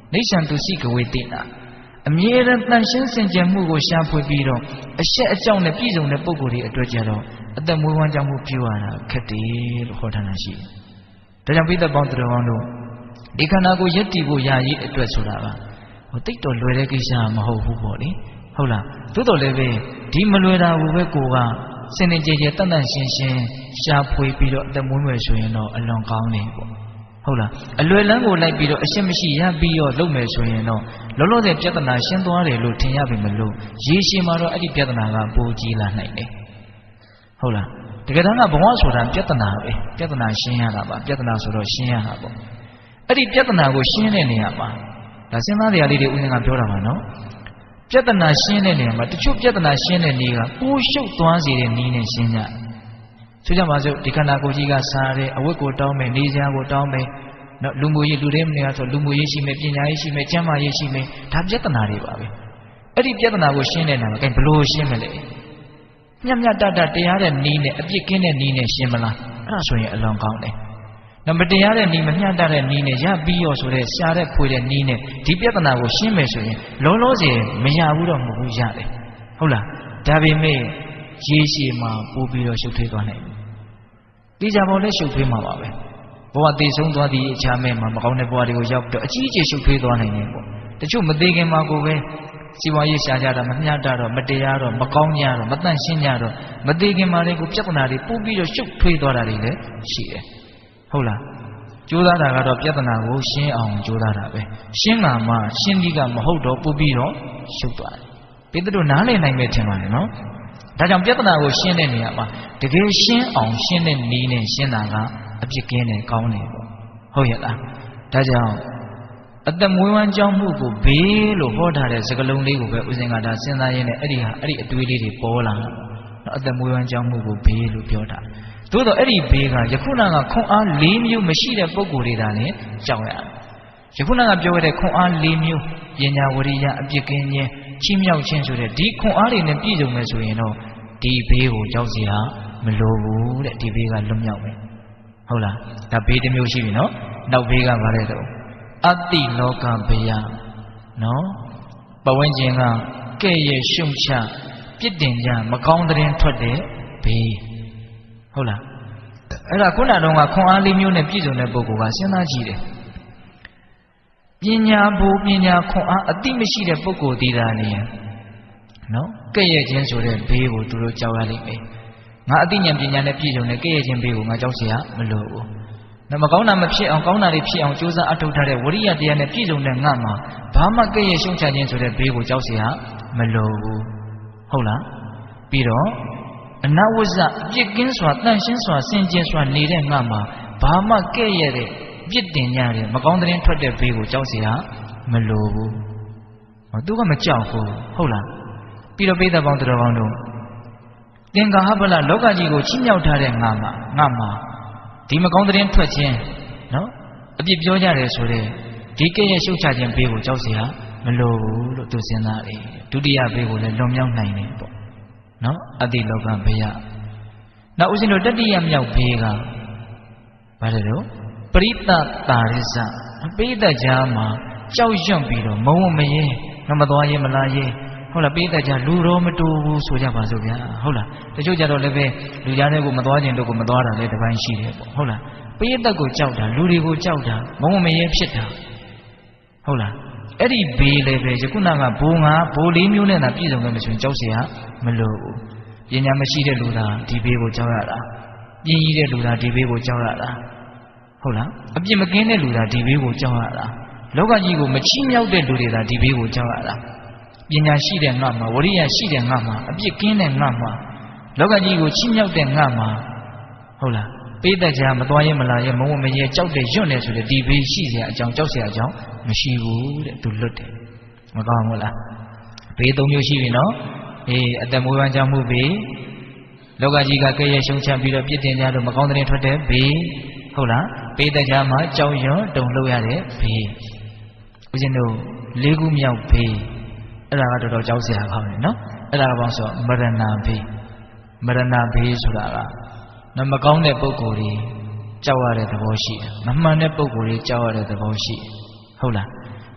Speaker 2: နေဆံသူစိကဝေတိနာအမြဲတမ်းတန်ရှင်းစင်ကြယ်မှုကိုရှာဖွေပြီးတော့အရှက်အကြောင်းနဲ့ပြည့်စုံတဲ့ပုဂ္ဂိုလ်တွေအတွက်ကြတော့အသက်မွေးဝမ်းကြောင်းမှုပြုရတာခက်တယ်လို့ဟောထားတာရှိတယ်။ဒါကြောင့်ပိဿပေါင်းတော်ကောင်းတို့ဒီခန္ဓာကိုယ်ယက်တည်ဖို့ရာရေးအတွက်ဆိုတာကဟိုတိတ်တော်လွယ်တဲ့ကိစ္စမဟုတ်ဘူးပေါ့လေ။ဟုတ်လား။သို့တော်လည်းပဲဒီမလွယ်တာကိုပဲကိုကစင်နေကြကြတန်တန်ရှင်းရှင်းရှာဖွေပြီးတော့အသက်မွေးမယ်ဆိုရင်တော့အလွန်ကောင်းတယ်ပေါ့။ဟုတ်လားအလွယ်လန်းကိုလိုက်ပြီးတော့အရှက်မရှိရပြီးတော့လုပ်မယ်ဆိုရင်တော့လောလောဆယ်ပြဿနာရှင်းသွားတယ်လို့ထင်ရပြီမလို့ရေရှည်မှာတော့အဲ့ဒီပြဿနာကပိုကြီးလာနိုင်တယ်ဟုတ်လားတကယ်တမ်းကဘဝဆိုတာပြဿနာပဲပြဿနာရှင်းရတာပါပြဿနာဆိုတော့ရှင်းရတာပေါ့အဲ့ဒီပြဿနာကိုရှင်းတဲ့နေရာမှာဒါစဉ်းစားတရားလေးတွေဦးဇင်းကပြောတာပါနော်ပြဿနာရှင်းတဲ့နေရာမှာတချို့ပြဿနာရှင်းတဲ့နေကပိုရှုပ်သွားစေတဲ့နည်းနဲ့ရှင်းကြဆိုကြပါစို့ဒီခန္ဓာကိုယ်ကြီးကစားတဲ့အဝတ်ကိုတောင်းမယ်နေစရာကိုတောင်းမယ်နော်လူမှုရေးလူတွေမနေရဆိုလူမှုရေးရှိမယ်ပညာရေးရှိမယ်ကျန်းမာရေးရှိမယ်ဒါပြဿနာတွေပါပဲအဲ့ဒီပြဿနာကိုရှင်းတဲ့နေရာမှာဘယ်လိုရှင်းမလဲညံ့ညံ့တတတရားတဲ့နီးနဲ့အပြစ်ကင်းတဲ့နီးနဲ့ရှင်းမလားအဲ့ဒါဆိုရင်အလွန်ကောင်းတယ်နော်မတရားတဲ့နီးမမျှတတဲ့နီးနဲ့ရပြီးရောဆိုတဲ့ရှားတဲ့ဖွေတဲ့နီးနဲ့ဒီပြဿနာကိုရှင်းမယ်ဆိုရင်လုံးလုံးစီမရဘူးတော့မဟုတ်ဘူးရတယ်ဟုတ်လားဒါပေမဲ့ရေရှည်မှာပို့ပြီးတော့ရှုပ်ထွေးသွားနိုင်တယ်ဒီကြပေါ်လဲရှုပ်ထွေးမှာပါပဲဘဝတည်ဆုံးသွားသည့်အခြားမဲ့မှာမကောင်းတဲ့ဘဝတွေကိုရောက်တော့အကြီးအကျယ်ရှုပ်ထွေးသွားနိုင်တယ်ပေါ့တချို့မသေးခင်မှာကိုပဲစီဝါရေးရှားကြတာမမျှတတော့မတရားတော့မကောင်းကြတော့မတန့်ရှင်းကြတော့မသေးခင်မှာလေးကိုပြဿနာတွေပို့ပြီးတော့ရှုပ်ထွေးသွားတာတွေလည်းရှိတယ်ဟုတ်လားကြိုးစားတာကတော့ပြဿနာကိုရှင်းအောင်ကြိုးစားတာပဲရှင်းလာမှရှင်းပြီးကမဟုတ်တော့ပို့ပြီးတော့ရှုပ်သွားတယ်ပိဿတို့နားလည်နိုင်မယ်ထင်ပါတယ်နော်ဒါကြောင့်ပြဿနာကိုရှင်းတဲ့နေရာမှာတကယ်ရှင်းအောင်ရှင်းတဲ့နည်းနဲ့ရှင်းတာကအပြစ်ကင်းတယ်ကောင်းတယ်ပေါ့ဟုတ်ရဲ့လားဒါကြောင့်အသက်မွေးဝမ်းကြောင်းမှုကိုဘေးလို့ဟောထားတဲ့စကားလုံးလေးကိုပဲဦးဇင်ကဒါစဉ်းစားရင်းနဲ့အဲ့ဒီဟာအဲ့ဒီအတွေးလေးတွေပေါ်လာတော့အသက်မွေးဝမ်းကြောင်းမှုကိုဘေးလို့ပြောတာသို့တော့အဲ့ဒီဘေးကယခုနကခွန်အား၄မျိုးမရှိတဲ့ပုံကိုယ်တွေဒါနဲ့ကြောက်ရတယ်ယခုနကပြောခဲ့တဲ့ခွန်အား၄မျိုးပညာဝရိယအပြစ်ကင်းခြင်းချီးမြှောက်ခြင်းဆိုတဲ့ဒီခွန်အားတွေနဲ့ပြည့်စုံမယ်ဆိုရင်တော့ဒီဘေးကိုကြောက်စရာမလိုဘူးတဲ့ဒီဘေးကလွတ်မြောက်မယ်ဟုတ်လားဒါဘေးတစ်မျိုးရှိပြီနော်နောက်ဘေးကဘာလဲတော့အတ္တိလောကဘေးရနော်ပဝန်းကျင်ကကဲ့ရဲ့ရှုံချပြစ်တင်ကြမကောင်းတဲ့ထွက်တဲ့ဘေးဟုတ်လားအဲ့ဒါခုနတုန်းကခွန်အားလေးမျိုးနဲ့ပြည့်စုံတဲ့ပုဂ္ဂိုလ်ကစဉ်းစားကြည့်တယ်ပညာဘူပညာခွန်အားအတိမရှိတဲ့ပုဂ္ဂိုလ်ဒီတာနေနော်ကဲ့ရဲ့ခြင်းဆိုတဲ့ဘေးကိုသူတို့ကြောက်ရလိမ့်မယ်ငါအသိဉာဏ်ပညာနဲ့ပြည့်စုံတဲ့ကဲ့ရဲ့ခြင်းဘေးကိုငါကြောက်เสียမလိုဘူး။မကောင်းတာမဖြစ်အောင်ကောင်းတာတွေဖြစ်အောင်ကြိုးစားအထောက်ထားတဲ့ဝရိယတရားနဲ့ပြည့်စုံတဲ့ငါမှာဘာမှကဲ့ရဲ့ရှုံချခြင်းဆိုတဲ့ဘေးကိုကြောက်เสียမလိုဘူး။ဟုတ်လား။ပြီးတော့အနဝဇ္ဇအပြစ်ကင်းစွာတန့်ရှင်းစွာစင်ကြယ်စွာနေတဲ့ငါမှာဘာမှကဲ့ရဲ့တဲ့ပြစ်တင်ကြတဲ့မကောင်းတဲ့ထွက်တဲ့ဘေးကိုကြောက်เสียမလိုဘူး။ဟောသူကမကြောက်ဘူးဟုတ်လား။ပြီးတော့ပိဿပေါင်းတော်ကောင်းတို့သင်္ကာဟပလလောကကြီးကိုချီးမြှောက်ထားတဲ့ငါမှာငါမှာဒီမကောင်းတဲ့ထွက်ခြင်းနော်အပြစ်ပြောကြတယ်ဆိုတဲ့ဒီကဲ့ရဲ့ရှုပ်ချခြင်းဘေးကိုကြောက်เสียမလိုဘူးလို့သူစဉ်းစားတယ်ဒုတိယဘေးကိုလည်းလွန်မြောက်နိုင်တယ်ပေါ့နော်အတ္တိလောကဘေးရနောက်ဦးဇင်းတို့တတိယမြောက်ဘေးကဘာလဲတော့ပရိသတာရိစပိဋကကြားမှာကြောက်ရွံ့ပြီးတော့မဝမရဲမသွားရဲမလာရဲဟုတ်လားပိဋကကြားလူတော်မတူဘူးဆိုကြပါစို့ဗျာဟုတ်လားတချို့ကြတော့လည်းပဲလူကြားတဲ့ကိုမသွားခြင်းတို့ကိုမသွားတာလည်းတစ်ပိုင်းရှိတယ်ပေါ့ဟုတ်လားပိဋကကိုကြောက်တာလူတွေကိုကြောက်တာမဝမရဲဖြစ်တာဟုတ်လားအဲ့ဒီဘေးလည်းပဲယခုနကဘိုးငါဘိုးလေးမျိုးနဲ့သာပြည့်စုံလို့မဆိုရင်ကြောက်เสียမလိုဘူးပညာမရှိတဲ့လူသာဒီဘေးကိုကြောက်ရတာပြင်းကြီးတဲ့လူသာဒီဘေးကိုကြောက်ရတာဟုတ်လားအပြစ်မကင်းတဲ့လူသာဒီဘေးကိုကြောက်ရတာလောကကြီးကိုမချီးမြှောက်တဲ့လူတွေသာဒီဘေးကိုကြောက်ရတာပညာရှိတဲ့ငါမှာဝရိယရှိတဲ့ငါမှာအပြစ်ကင်းတဲ့ငါမှာလောကကြီးကိုချီးမြှောက်တဲ့ငါမှာဟုတ်လားပိဋကကြားမသွားရဲမလာရဲမဝမရဲကြောက်တဲ့ရွတ်နေဆိုတဲ့ဒီဘေးရှိเสียအကြောင်းကြောက်เสียအကြောင်းမရှိဘူးတဲ့သူလွတ်တယ်မကောင်းဘူးလားဘေးသုံးမျိုးရှိပြီနော်အေးအတ္တမွေးဝမ်းကြောင်းမှုဘေးလောကကြီးကကဲ့ရဲ့ရှုံချပြီးတော့ပြစ်တင်ကြလို့မကောင်းတဲ့ထွက်တဲ့ဘေးဟုတ်လားပိဋကကြားမှာကြောက်ရွံ့တုန်လှုပ်ရတဲ့ဘေးဦးဇင်းတို့လေးခုမြောက်ဘေးအဲ့ဒါကတော်တော်ကြောက်စရာကောင်းတယ်နော်အဲ့ဒါကဘာဆိုမရဏဘေးမရဏဘေးဆိုတာကနမကောင်းတဲ့ပုံကိုယ်ကြီးကြောက်ရတဲ့သဘောရှိတယ်မမှန်တဲ့ပုံကိုယ်ကြီးကြောက်ရတဲ့သဘောရှိတယ်ဟုတ်လား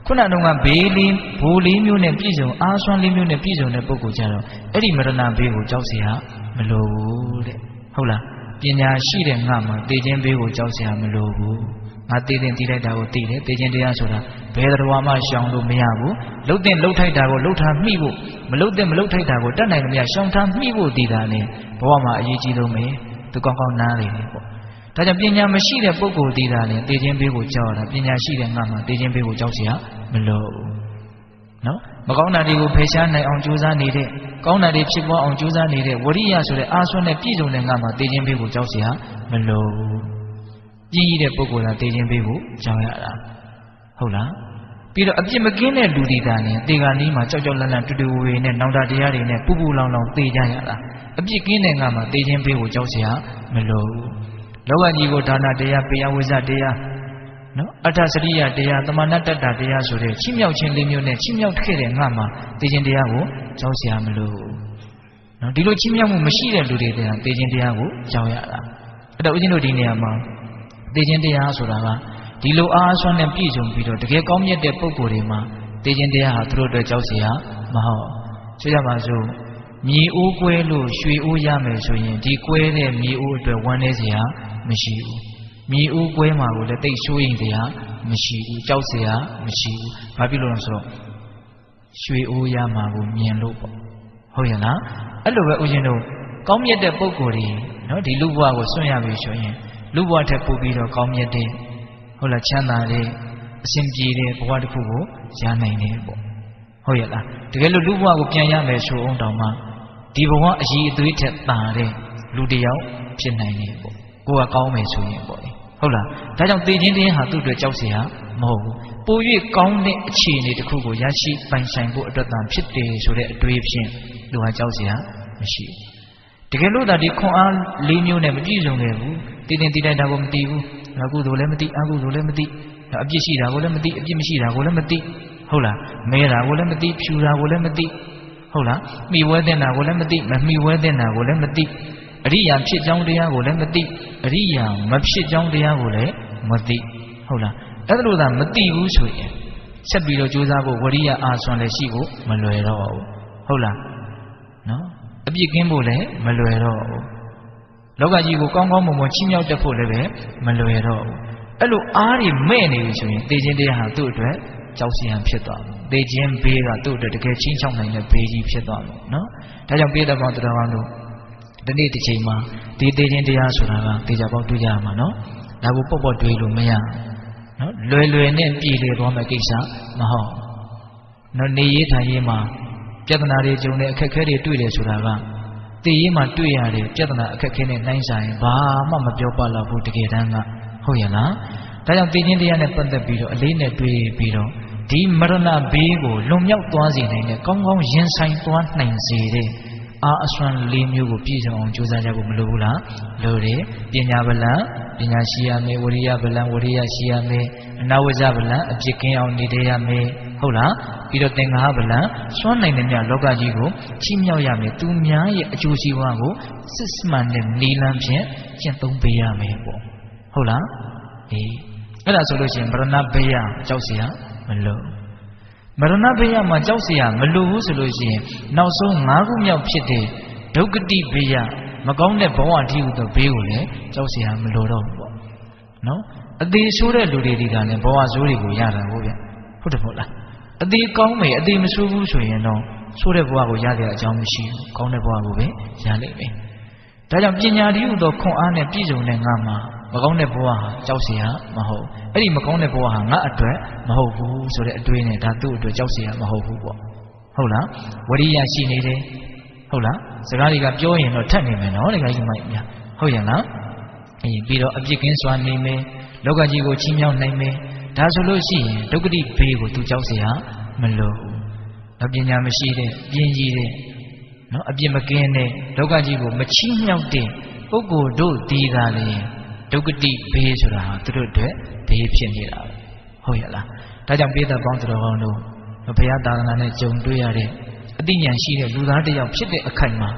Speaker 2: ခုနတုန်းကဘေးလေးဘိုးလေးမျိုးနဲ့ပြည်စုံအားစွမ်းလေးမျိုးနဲ့ပြည်စုံတဲ့ပုဂ္ဂိုလ်ကြတော့အဲ့ဒီမရဏဘေးကိုကြောက်เสียမလိုဘူးတဲ့ဟုတ်လားပညာရှိတဲ့ငါမှာသိခြင်းဘေးကိုကြောက်เสียမလိုဘူးငါသိတဲ့သိလိုက်တာကိုသိတယ်သိခြင်းတရားဆိုတာဘယ်တော်မှရှောင်လို့မရဘူးလှုပ်တဲ့လှုပ်ထိုက်တာကိုလှုပ်ထားမိဖို့မလှုပ်တဲ့မလှုပ်ထိုက်တာကိုတတ်နိုင်လို့မရရှောင်ထားမိဖို့သိတာနဲ့ဘဝမှာအရေးကြီးဆုံးပဲသူကောင်းကောင်းနားလေတယ်ပေါ့ဒါကြောင့်ပညာမရှိတဲ့ပုဂ္ဂိုလ်သိတာနဲ့သိခြင်းဘေးကိုကြောက်ရတာပညာရှိတဲ့ငါမှာသိခြင်းဘေးကိုကြောက်เสียမလိုဘူးနော်မကောင်းတာတွေကိုဖယ်ရှားနိုင်အောင်ကြိုးစားနေတဲ့ကောင်းတာတွေဖြစ်ပေါ်အောင်ကြိုးစားနေတဲ့ဝရိယဆိုတဲ့အာဆွမ်းနဲ့ပြည့်စုံတဲ့ငါမှာသိခြင်းဘေးကိုကြောက်เสียမလိုဘူးပြည့်ရတဲ့ပုဂ္ဂိုလ်ကသိခြင်းဘေးကိုကြောက်ရတာဟုတ်လားပြီးတော့အပြစ်မကင်းတဲ့လူဒီတာနဲ့တေဂာနီးမှာကြောက်ကြောက်လန့်လန့်တူတူဝေနဲ့နောင်တတရားတွေနဲ့ပူပူလောင်လောင်သိကြရတာအပြစ်ကင်းတဲ့ငါမှာသိခြင်းဘေးကိုကြောက်เสียမလိုဘူးလောကကြီးကိုဒါနတရားပေယဝိဇ္ဇတရားနော်အတ္တစရိယတရားတမဏတ္တတရားဆိုတဲ့ချီးမြှောက်ခြင်းလေးမျိုးနဲ့ချီးမြှောက်ခဲ့တဲ့ငါမှာသိခြင်းတရားကိုကြောက်เสียမလို့နော်ဒီလိုချီးမြှောက်မှုမရှိတဲ့လူတွေတဲ့သိခြင်းတရားကိုကြောက်ရတာအဲ့တော့ဦးဇင်းတို့ဒီနေရာမှာသိခြင်းတရားဆိုတာကဒီလိုအားအစွမ်းနဲ့ပြည့်စုံပြီးတော့တကယ်ကောင်းမြတ်တဲ့ပုဂ္ဂိုလ်တွေမှာသိခြင်းတရားဟာသူတို့အတွက်ကြောက်เสียမဟုတ်ဆိုကြပါစို့မြေအိုးကွဲလို့ရွှေအိုးရမယ်ဆိုရင်ဒီကွဲတဲ့မြေအိုးအတွက်ဝမ်းနည်းเสียမရှိဘူးမြေအိုးကွဲမှာကိုလည်းတိတ်ဆိုးရင်တရားမရှိဘူးကြောက်เสียမရှိဘူးဘာဖြစ်လို့လဲဆိုတော့ရွှေအိုးရမှာကိုမြင်လို့ပေါ့ဟုတ်ရဲ့လားအဲ့လိုပဲဦးဇင်းတို့ကောင်းမြတ်တဲ့ပုဂ္ဂိုလ်တွေနော်ဒီလူဘဝကိုစွန့်ရပြီဆိုရင်လူဘဝထက်ပိုပြီးတော့ကောင်းမြတ်တဲ့ဟုတ်လားချမ်းသာတဲ့အစဉ်ပြေတဲ့ဘဝတစ်ခုကိုရနိုင်တယ်ပေါ့ဟုတ်ရဲ့လားတကယ်လို့လူဘဝကိုပြန်ရမယ်ဆိုအောင်တောင်မှဒီဘဝအရေးအသွေးထက်သာတဲ့လူတစ်ယောက်ဖြစ်နိုင်တယ်ပေါ့ကိုယ်ကကောင်းမယ်ဆိုရင်ပေါ့လေဟုတ်လားဒါကြောင့်သိခြင်းတရားဟာသူ့အတွက်ကြောက်เสียမဟုတ်ဘူးပို၍ကောင်းတဲ့အခြေအနေတစ်ခုကိုရရှိပိုင်ဆိုင်ဖို့အတွက်သာဖြစ်တယ်ဆိုတဲ့အတွေးဖြင့်လူဟာကြောက်เสียမရှိဘူးတကယ်လို့ဒါဒီခွန်အားလေးမျိုးနဲ့မပြည့်စုံခဲ့ဘူးတည်တင်တည်တိုက်တာကိုမသိဘူးအကုသိုလ်လည်းမသိအကုသိုလ်လည်းမသိအပြစ်ရှိတာကိုလည်းမသိအပြစ်မရှိတာကိုလည်းမသိဟုတ်လားမဲတာကိုလည်းမသိဖြူတာကိုလည်းမသိဟုတ်လားမိဝဲတဲ့တာကိုလည်းမသိမမိဝဲတဲ့တာကိုလည်းမသိအရိယာဖြစ်ကြောင်းတရားကိုလည်းမသိအရိယာမဖြစ်ကြောင်းတရားကိုလည်းမသိဟုတ်လားအဲ့ဒါလို့သာမသိဘူးဆိုရင်ဆက်ပြီးတော့ကြိုးစားဖို့ဝရိယအားစွမ်းလည်းရှိဖို့မလွယ်တော့ဘူးဟုတ်လားနော်အပြစ်ကင်းဖို့လည်းမလွယ်တော့ဘူးလောကကြီးကိုကောင်းကောင်းမွန်မွန်ချီးမြှောက်တတ်ဖို့လည်းပဲမလွယ်တော့ဘူးအဲ့လိုအားတွေမဲ့နေပြီဆိုရင်သိခြင်းတရားဟာသူ့အတွက်ကြောက်စရာဖြစ်သွားတယ်သိခြင်းဘေးကသူ့အတွက်တကယ်ချင်းချောက်နိုင်တဲ့ဘေးကြီးဖြစ်သွားတယ်နော်ဒါကြောင့်ပြည်တော်ပေါင်းတော်ကောင်းတို့ဒီနေ့တစ်ချိန်မှာဒီသိခြင်းတရားဆိုတာကသိကြပေါက်တွေ့ကြရမှာနော်ဒါကိုပေါ့ပေါ့တွေ့လို့မရနော်လွယ်လွယ်နဲ့ပြည်လေသွားမယ့်ကိစ္စမဟုတ်နော်နေရေးထိုင်ရေးမှာပြဿနာတွေကြုံတဲ့အခက်အခဲတွေတွေ့တယ်ဆိုတာကသိရေးမှာတွေ့ရတယ်ပြဿနာအခက်အခဲနဲ့နှိုင်းဆိုင်ဘာမှမပြောပါတော့ဘူးတကယ်တမ်းကဟုတ်ရဲ့လားဒါကြောင့်သိခြင်းတရားနဲ့ပတ်သက်ပြီးတော့အလေးနဲ့တွေ့ပြီးတော့ဒီမရဏဘေးကိုလွန်မြောက်သွားစေနိုင်တဲ့ကောင်းကောင်းရင်ဆိုင်သွားနိုင်စေတဲ့အာအစွမ်းလေးမျိုးကိုပြည့်စုံအောင်ကြိုးစားကြဖို့မလိုဘူးလားလိုတယ်ပညာဗလံပညာရှိရမယ်ဝရိယဗလံဝရိယရှိရမယ်အနာဝဇဗလံအပြစ်ကင်းအောင်နေရမယ်ဟုတ်လားပြီးတော့သင်္ဃာဗလံစွမ်းနိုင်တဲ့မြတ်လောကကြီးကိုချီးမြှောက်ရမယ်သူများရဲ့အကျိုးစီးပွားကိုစစ်မှန်တဲ့နီလန်းဖြင့်ကျင့်သုံးပေးရမယ်ပေါ့ဟုတ်လားအေးအဲ့ဒါဆိုလို့ရှိရင်မရဏဘေးရကြောက်เสียမလို့မရဏဘေးရမှာကြောက်เสียမလို့ဘူးဆိုလို့ရှိရင်နောက်ဆုံး၅ခုမြောက်ဖြစ်တဲ့ဒုက္ခတိဘေးရမကောင်းတဲ့ဘဝအထိဟူသောဘေးကိုလည်းကြောက်เสียမလို့တော့ဘူးပေါ့နော်အသေးဆိုးတဲ့လူတွေဒီကလည်းဘဝဆိုးတွေကိုရတာဟုတ်ဗျဟုတ်တယ်မဟုတ်လားအသေးကောင်းမယ်အသေးမဆိုးဘူးဆိုရင်တော့ဆိုးတဲ့ဘဝကိုရတဲ့အကြောင်းမရှိဘူးကောင်းတဲ့ဘဝကိုပဲရလိမ့်မယ်ဒါကြောင့်ပညာတည်းဟူသောခွန်အားနဲ့ပြည့်စုံတဲ့ငါမှာမကောင်းတဲ့ဘဝဟာကြောက်เสียမဟုတ်အဲ့ဒီမကောင်းတဲ့ဘဝဟာငါအတွက်မဟုတ်ဘူးဆိုတဲ့အတွေးနဲ့ဒါသူ့အတွက်ကြောက်เสียမဟုတ်ဘူးပေါ့ဟုတ်လားဝရိယရှိနေတယ်ဟုတ်လားစကားတွေကပြောရင်တော့ထက်နေမယ်နော်ဒီကကြီးမိုက်များဟုတ်ရဲ့လားအေးပြီးတော့အပြစ်ကင်းစွာနေမယ်လောကကြီးကိုချီးမြှောက်နိုင်မယ်ဒါဆိုလို့ရှိရင်ဒုက္ခတိဘေးကိုသူကြောက်เสียမလို့အပညာမရှိတဲ့ပြင်းကြီးတဲ့နော်အပြစ်မကင်းတဲ့လောကကြီးကိုမချီးမြှောက်တဲ့ပုဂ္ဂိုလ်တို့ဒီသာလေဒုက္ခတိဘေးဆိုတာဟာသူတို့အတွက်ဘေးဖြစ်နေတာဟုတ်ရဲ့လားဒါကြောင့်ပြည်သက်ပေါင်းတော်ကောင်းတို့ဘုရားသာသနာနဲ့ကြုံတွေ့ရတဲ့အသိဉာဏ်ရှိတဲ့လူသားတစ်ယောက်ဖြစ်တဲ့အခိုက်မှာ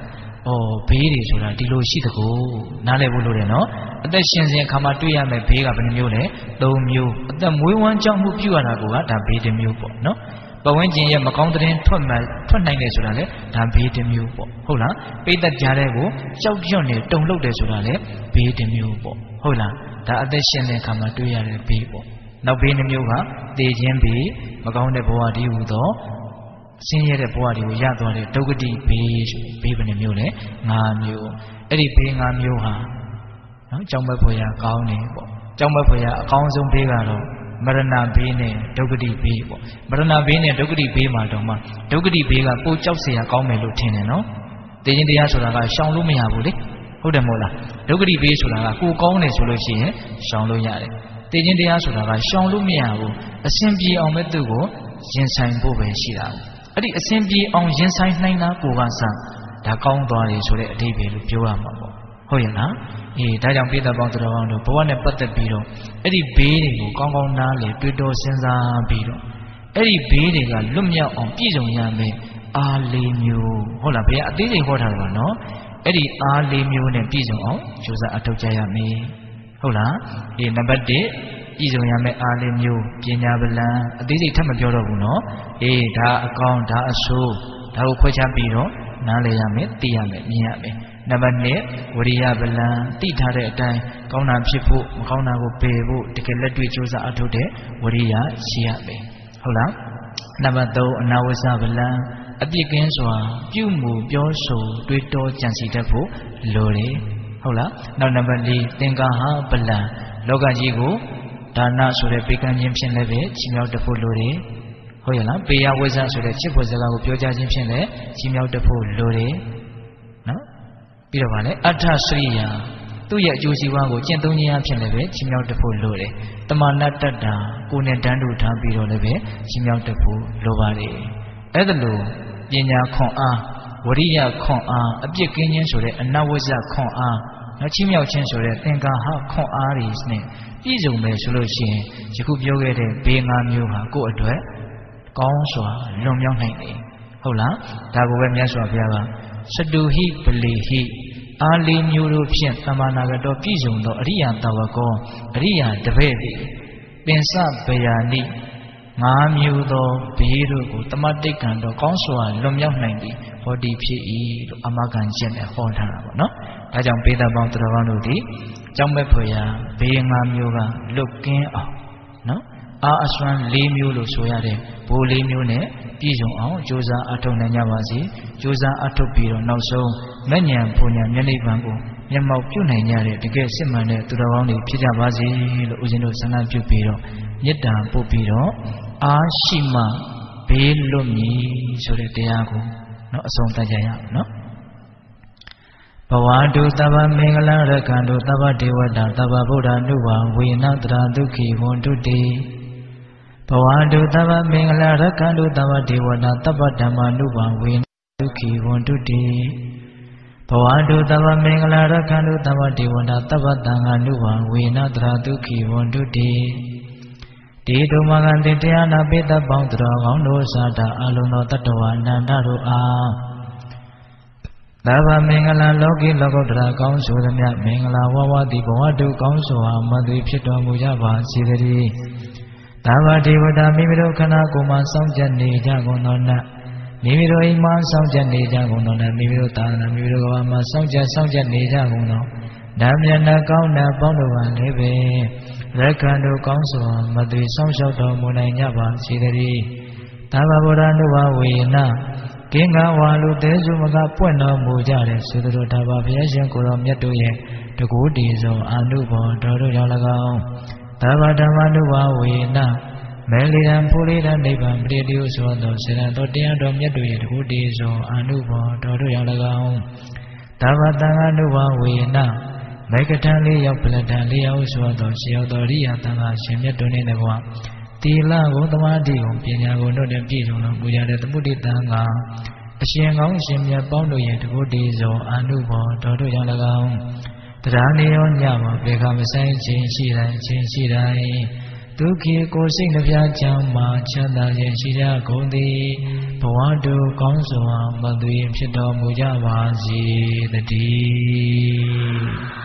Speaker 2: ဘေးတွေဆိုတာဒီလိုရှိတကူနားလည်ဖို့လိုတယ်နော်အသက်ရှင်စဉ်အခါမှာတွေ့ရမယ်ဘေးကဘယ်နှမျိုးလဲသုံးမျိုးအသက်မွေးဝမ်းကြောင်းမှုပြုရတာကဒါဘေးတစ်မျိုးပေါ့နော်ပဝန်းကျင်ရဲ့မကောင်းတဲ့ရင်ထွက်မှထွက်နိုင်တယ်ဆိုတာလေဒါဘေးတစ်မျိုးပေါ့ဟုတ်လားပိတ်သက်ကြားတဲ့ကိုကြောက်ရွံ့နေတုန်လှုပ်တယ်ဆိုတာလေဘေးတစ်မျိုးပေါ့ဟုတ်လားဒါအသက်ရှင်တဲ့အခါမှာတွေ့ရတဲ့ဘေးပေါ့နောက်ဘေးတစ်မျိုးကသေခြင်းဘေးမကောင်းတဲ့ဘဝတည်းဟူသောဆင်းရဲတဲ့ဘဝတွေကိုရသွားတဲ့ဒုက္ခတိဘေးဆိုဘေးဘယ်နှမျိုးလဲ၅မျိုးအဲ့ဒီဘေး၅မျိုးဟာနော်ကြောင်းမဲ့ဖွယ်ရကောင်းနေပေါ့ကြောင်းမဲ့ဖွယ်ရအကောင်းဆုံးဘေးကတော့မရဏဘေးနဲ့ဒုက္ခတိဘေးပေါ့မရဏဘေးနဲ့ဒုက္ခတိဘေးမှာတော့မှဒုက္ခတိဘေးကပိုကြောက်เสียကောင်းမယ်လို့ထင်တယ်နော်တေခြင်းတရားဆိုတာကရှောင်လို့မရဘူးလေဟုတ်တယ်မဟုတ်လားဒုက္ခတိဘေးဆိုတာကကိုကောင်းတယ်ဆိုလို့ရှိရင်ရှောင်လို့ရတယ်တေခြင်းတရားဆိုတာကရှောင်လို့မရဘူးအစဉ်ပြေအောင်မဲ့သူ့ကိုရင်ဆိုင်ဖို့ပဲရှိတာအဲ့ဒီအစဉ်ပြေအောင်ရင်ဆိုင်နိုင်တာကိုကစဒါကောင်းသွားတယ်ဆိုတဲ့အဓိပ္ပာယ်လို့ပြောရမှာပေါ့ဟုတ်ရဲ့လားအေးဒါကြောင့်ပိဿပေါင်းတော်ကောင်းတို့ဘဝနဲ့ပတ်သက်ပြီးတော့အဲ့ဒီဘေးတွေကိုကောင်းကောင်းနားလေတွေးတောစဉ်းစားပြီးတော့အဲ့ဒီဘေးတွေကလွတ်မြောက်အောင်ပြည့်စုံရမယ်အားလေးမျိုးဟုတ်လားဘယ်အသေးစိတ်ဟောထားတာပါနော်အဲ့ဒီအားလေးမျိုးနဲ့ပြည့်စုံအောင်ကြိုးစားအထောက်ကြရမယ်ဟုတ်လားအေးနံပါတ်တစ်ပြည့်စုံရမယ်အားလေးမျိုးပညာဗလံအသေးစိတ်ထပ်မပြောတော့ဘူးနော်အေးဒါအကောင်းဒါအဆိုးဒါကိုခွဲခြားပြီးတော့နားလည်ရမယ်သိရမယ်မြင်ရမယ်နံပါတ်နှစ်ဝရိယဗလံသိထားတဲ့အတိုင်းကောင်းတာဖြစ်ဖို့မကောင်းတာကိုပယ်ဖို့တကယ်လက်တွေ့ကြိုးစားအထောက်တဲ့ဝရိယရှိရမယ်ဟုတ်လားနံပါတ်သုံးအနာဝဇဗလံအပြစ်ကင်းစွာပြုမှုပြောဆိုတွေးတောကြံစည်တတ်ဖို့လိုတယ်ဟုတ်လားနောက်နံပါတ်လေးသင်္ကာဟဗလံလောကကြီးကိုဒါနဆိုတဲ့ပေးကမ်းခြင်းဖြင့်လည်းပဲချီးမြှောက်တတ်ဖို့လိုတယ်ဟုတ်ရဲ့လားပေယဝိဇ္ဇဆိုတဲ့ချစ်ဖို့စကားကိုပြောကြားခြင်းဖြင့်လည်းချီးမြှောက်တတ်ဖို့လိုတယ်နော်ပြီးတော့ဗာလဲအဋ္ဌစရိယာသူ့ရဲ့အကျိုးစီးပွားကိုကျင့်သုံးခြင်းအဖြစ်လည်းပဲချီးမြှောက်တတ်ဖို့လိုတယ်တမနာတ္တတာကိုယ်နဲ့တန်းတူထားပြီးတော့လည်းပဲချီးမြှောက်တတ်ဖို့လိုပါတယ်အဲ့ဒါလို့ပညာခွန်အားဝရိယခွန်အားအပြစ်ကင်းခြင်းဆိုတဲ့အနဝိဇ္ဇခွန်အားနောက်ချီးမြှောက်ခြင်းဆိုတဲ့သင်္ကာဟခွန်အားတွေနဲ့ပြည့်စုံမယ်ဆိုလို့ရှိရင်ယခုပြောခဲ့တဲ့ဘေး၅မျိုးဟာကိုယ့်အတွက်ကောင်းစွာလွန်မြောက်နိုင်တယ်ဟုတ်လားဒါကိုပဲမြတ်စွာဘုရားကစတုဟိပလီဟိအားလေးမျိုးတို့ဖြင့်သမ္မာနာဂတောပြည့်စုံသောအရိယာတဝကောအရိယာတပည့်သည်ပင်စဗယာနိငါးမျိုးသောဘေးတို့ကိုတမတိတ်ကံတော့ကောင်းစွာလွန်မြောက်နိုင်သည်ဟောဒီဖြစ်၏လို့အမဂန်ကျင့်နဲ့ဟောထားတာပေါ့နော်ဒါကြောင့်ပေသပေါင်းတော်ကောင်းတို့သည်ကြောင့်မဲ့ဖွယ်ရာဘေးငါးမျိုးကလွတ်ကင်းအောင်နော်အာအစွမ်း၄မျိုးလို့ဆိုရတဲ့ဘိုး၄မျိုးနဲ့ပြည့်စုံအောင်ကြိုးစားအထောက်နိုင်ကြပါစေကြိုးစားအထောက်ပြီးတော့နောက်ဆုံးမဉ္ဇဉ်ပူညာမျက်နှိပ်ပံကိုမျက်မှောက်ပြုနိုင်ကြတဲ့တကယ်စစ်မှန်တဲ့သူတော်ကောင်းတွေဖြစ်ကြပါစေလို့ဦးဇင်းတို့ဆန္ဒပြုပြီးတော့မေတ္တာပို့ပြီးတော့အာရှိမဘေးလွတ်မည်ဆိုတဲ့တရားကိုနော်အဆုံးသတ်ကြရအောင်နော်ဘဝတုသဗ္ဗမင်္ဂလရကံတုသဗ္ဗဒေဝတာသဗ္ဗဗုဒ္ဓနုဝံဝေနတရာဒုက္ခိဝန္တုတိဘဝတုသဗ္ဗမင်္ဂလရကံတုသဗ္ဗဒေဝတာသဗ္ဗဓမ္မနုဝံဝေနဒုက္ခိဝန္တုတိဘဝတုသဗ္ဗမင်္ဂလရကံတုသဗ္ဗဒေဝတာသဗ္ဗသံဃာနုဝံဝေနတရာဒုက္ခိဝန္တုတိဒီတုမဂန်တေတရားနာပိတ္တပေါင်းတော်ကောင်းတို့သာတာအလုံးသောတတ္တဝါအနန္တတို့အားသဗ္ဗမင်္ဂလာလောကီလောကုတ္တရာကောင်းဆိုသမျှမင်္ဂလာဝဝတိဘဝတုကောင်းစွာမသွေဖြစ်တော်မူကြပါစေတည်းသဗ္ဗဒေဝတာမိမိတို့ခန္ဓာကိုယ်မှာစောင့်ကြနေကြကုန်သောနတ်မိမိတို့အိမ်မှာစောင့်ကြနေကြကုန်သောနတ်မိမိတို့သာသနာမိမိတို့ကဘာမှာစောင့်ကြစောင့်ကြနေကြကုန်သောဓမ္မယနာကောင်းတဲ့ပေါင်းတို့ကလည်းပဲရက္ခဏတို့ကောင်းစွာမသွေဆောင်ရှောက်တော်မူနိုင်ကြပါစေတည်းသဗ္ဗဗုဒ္ဓနုဘဝေနကင်္ဂဝါလူတဲစုမကပွင့်တော်မူကြတဲ့သုတတော်ဒါဘဘုရားရှင်ကိုယ်တော်မြတ်တို့ရဲ့တကူတည်ဆုံးအာနုဘောတော်တို့ကြောင့်၎င်းသဗ္ဗဓမ္မနုဘဝေနမေလီရန်ဖူရိဒနိဗ္ဗာန်ပရိတိယဆိုသောစေရန်တော်တရားတော်မြတ်တို့ရဲ့တကူတည်ဆုံးအာနုဘောတော်တို့ကြောင့်၎င်းသဗ္ဗတံဃာနုဘဝေနမေကထံလေးရောက်ပလထံလေးရောက်ဆိုသောရှေယောတော်ရိယတံဃာရှင်မြတ်တို့နှင့်တကွသီလကိုသမာဓိကိုပညာကိုတို့နဲ့ပြည့်စုံတော်မူကြတဲ့သမုဒိတံဃာအရှင်ကောင်းရှင်မြတ်ပေါင်းတို့ရဲ့တကုတ္တိဇောအာနုဘောတော်တို့ကြောင့်၎င်းတရားနေရောညမှာဘေခမဆိုင်ခြင်းရှိတိုင်းခြင်းရှိတိုင်း
Speaker 1: ဒုက္ခေကိုစိတ်နှပြကြောင့်မှချမ်းသာခြင်းရှိကြကုန်သည်ဘဝတုကောင်းစွာမသွေဖြစ်တော်မူကြပါစေတည်း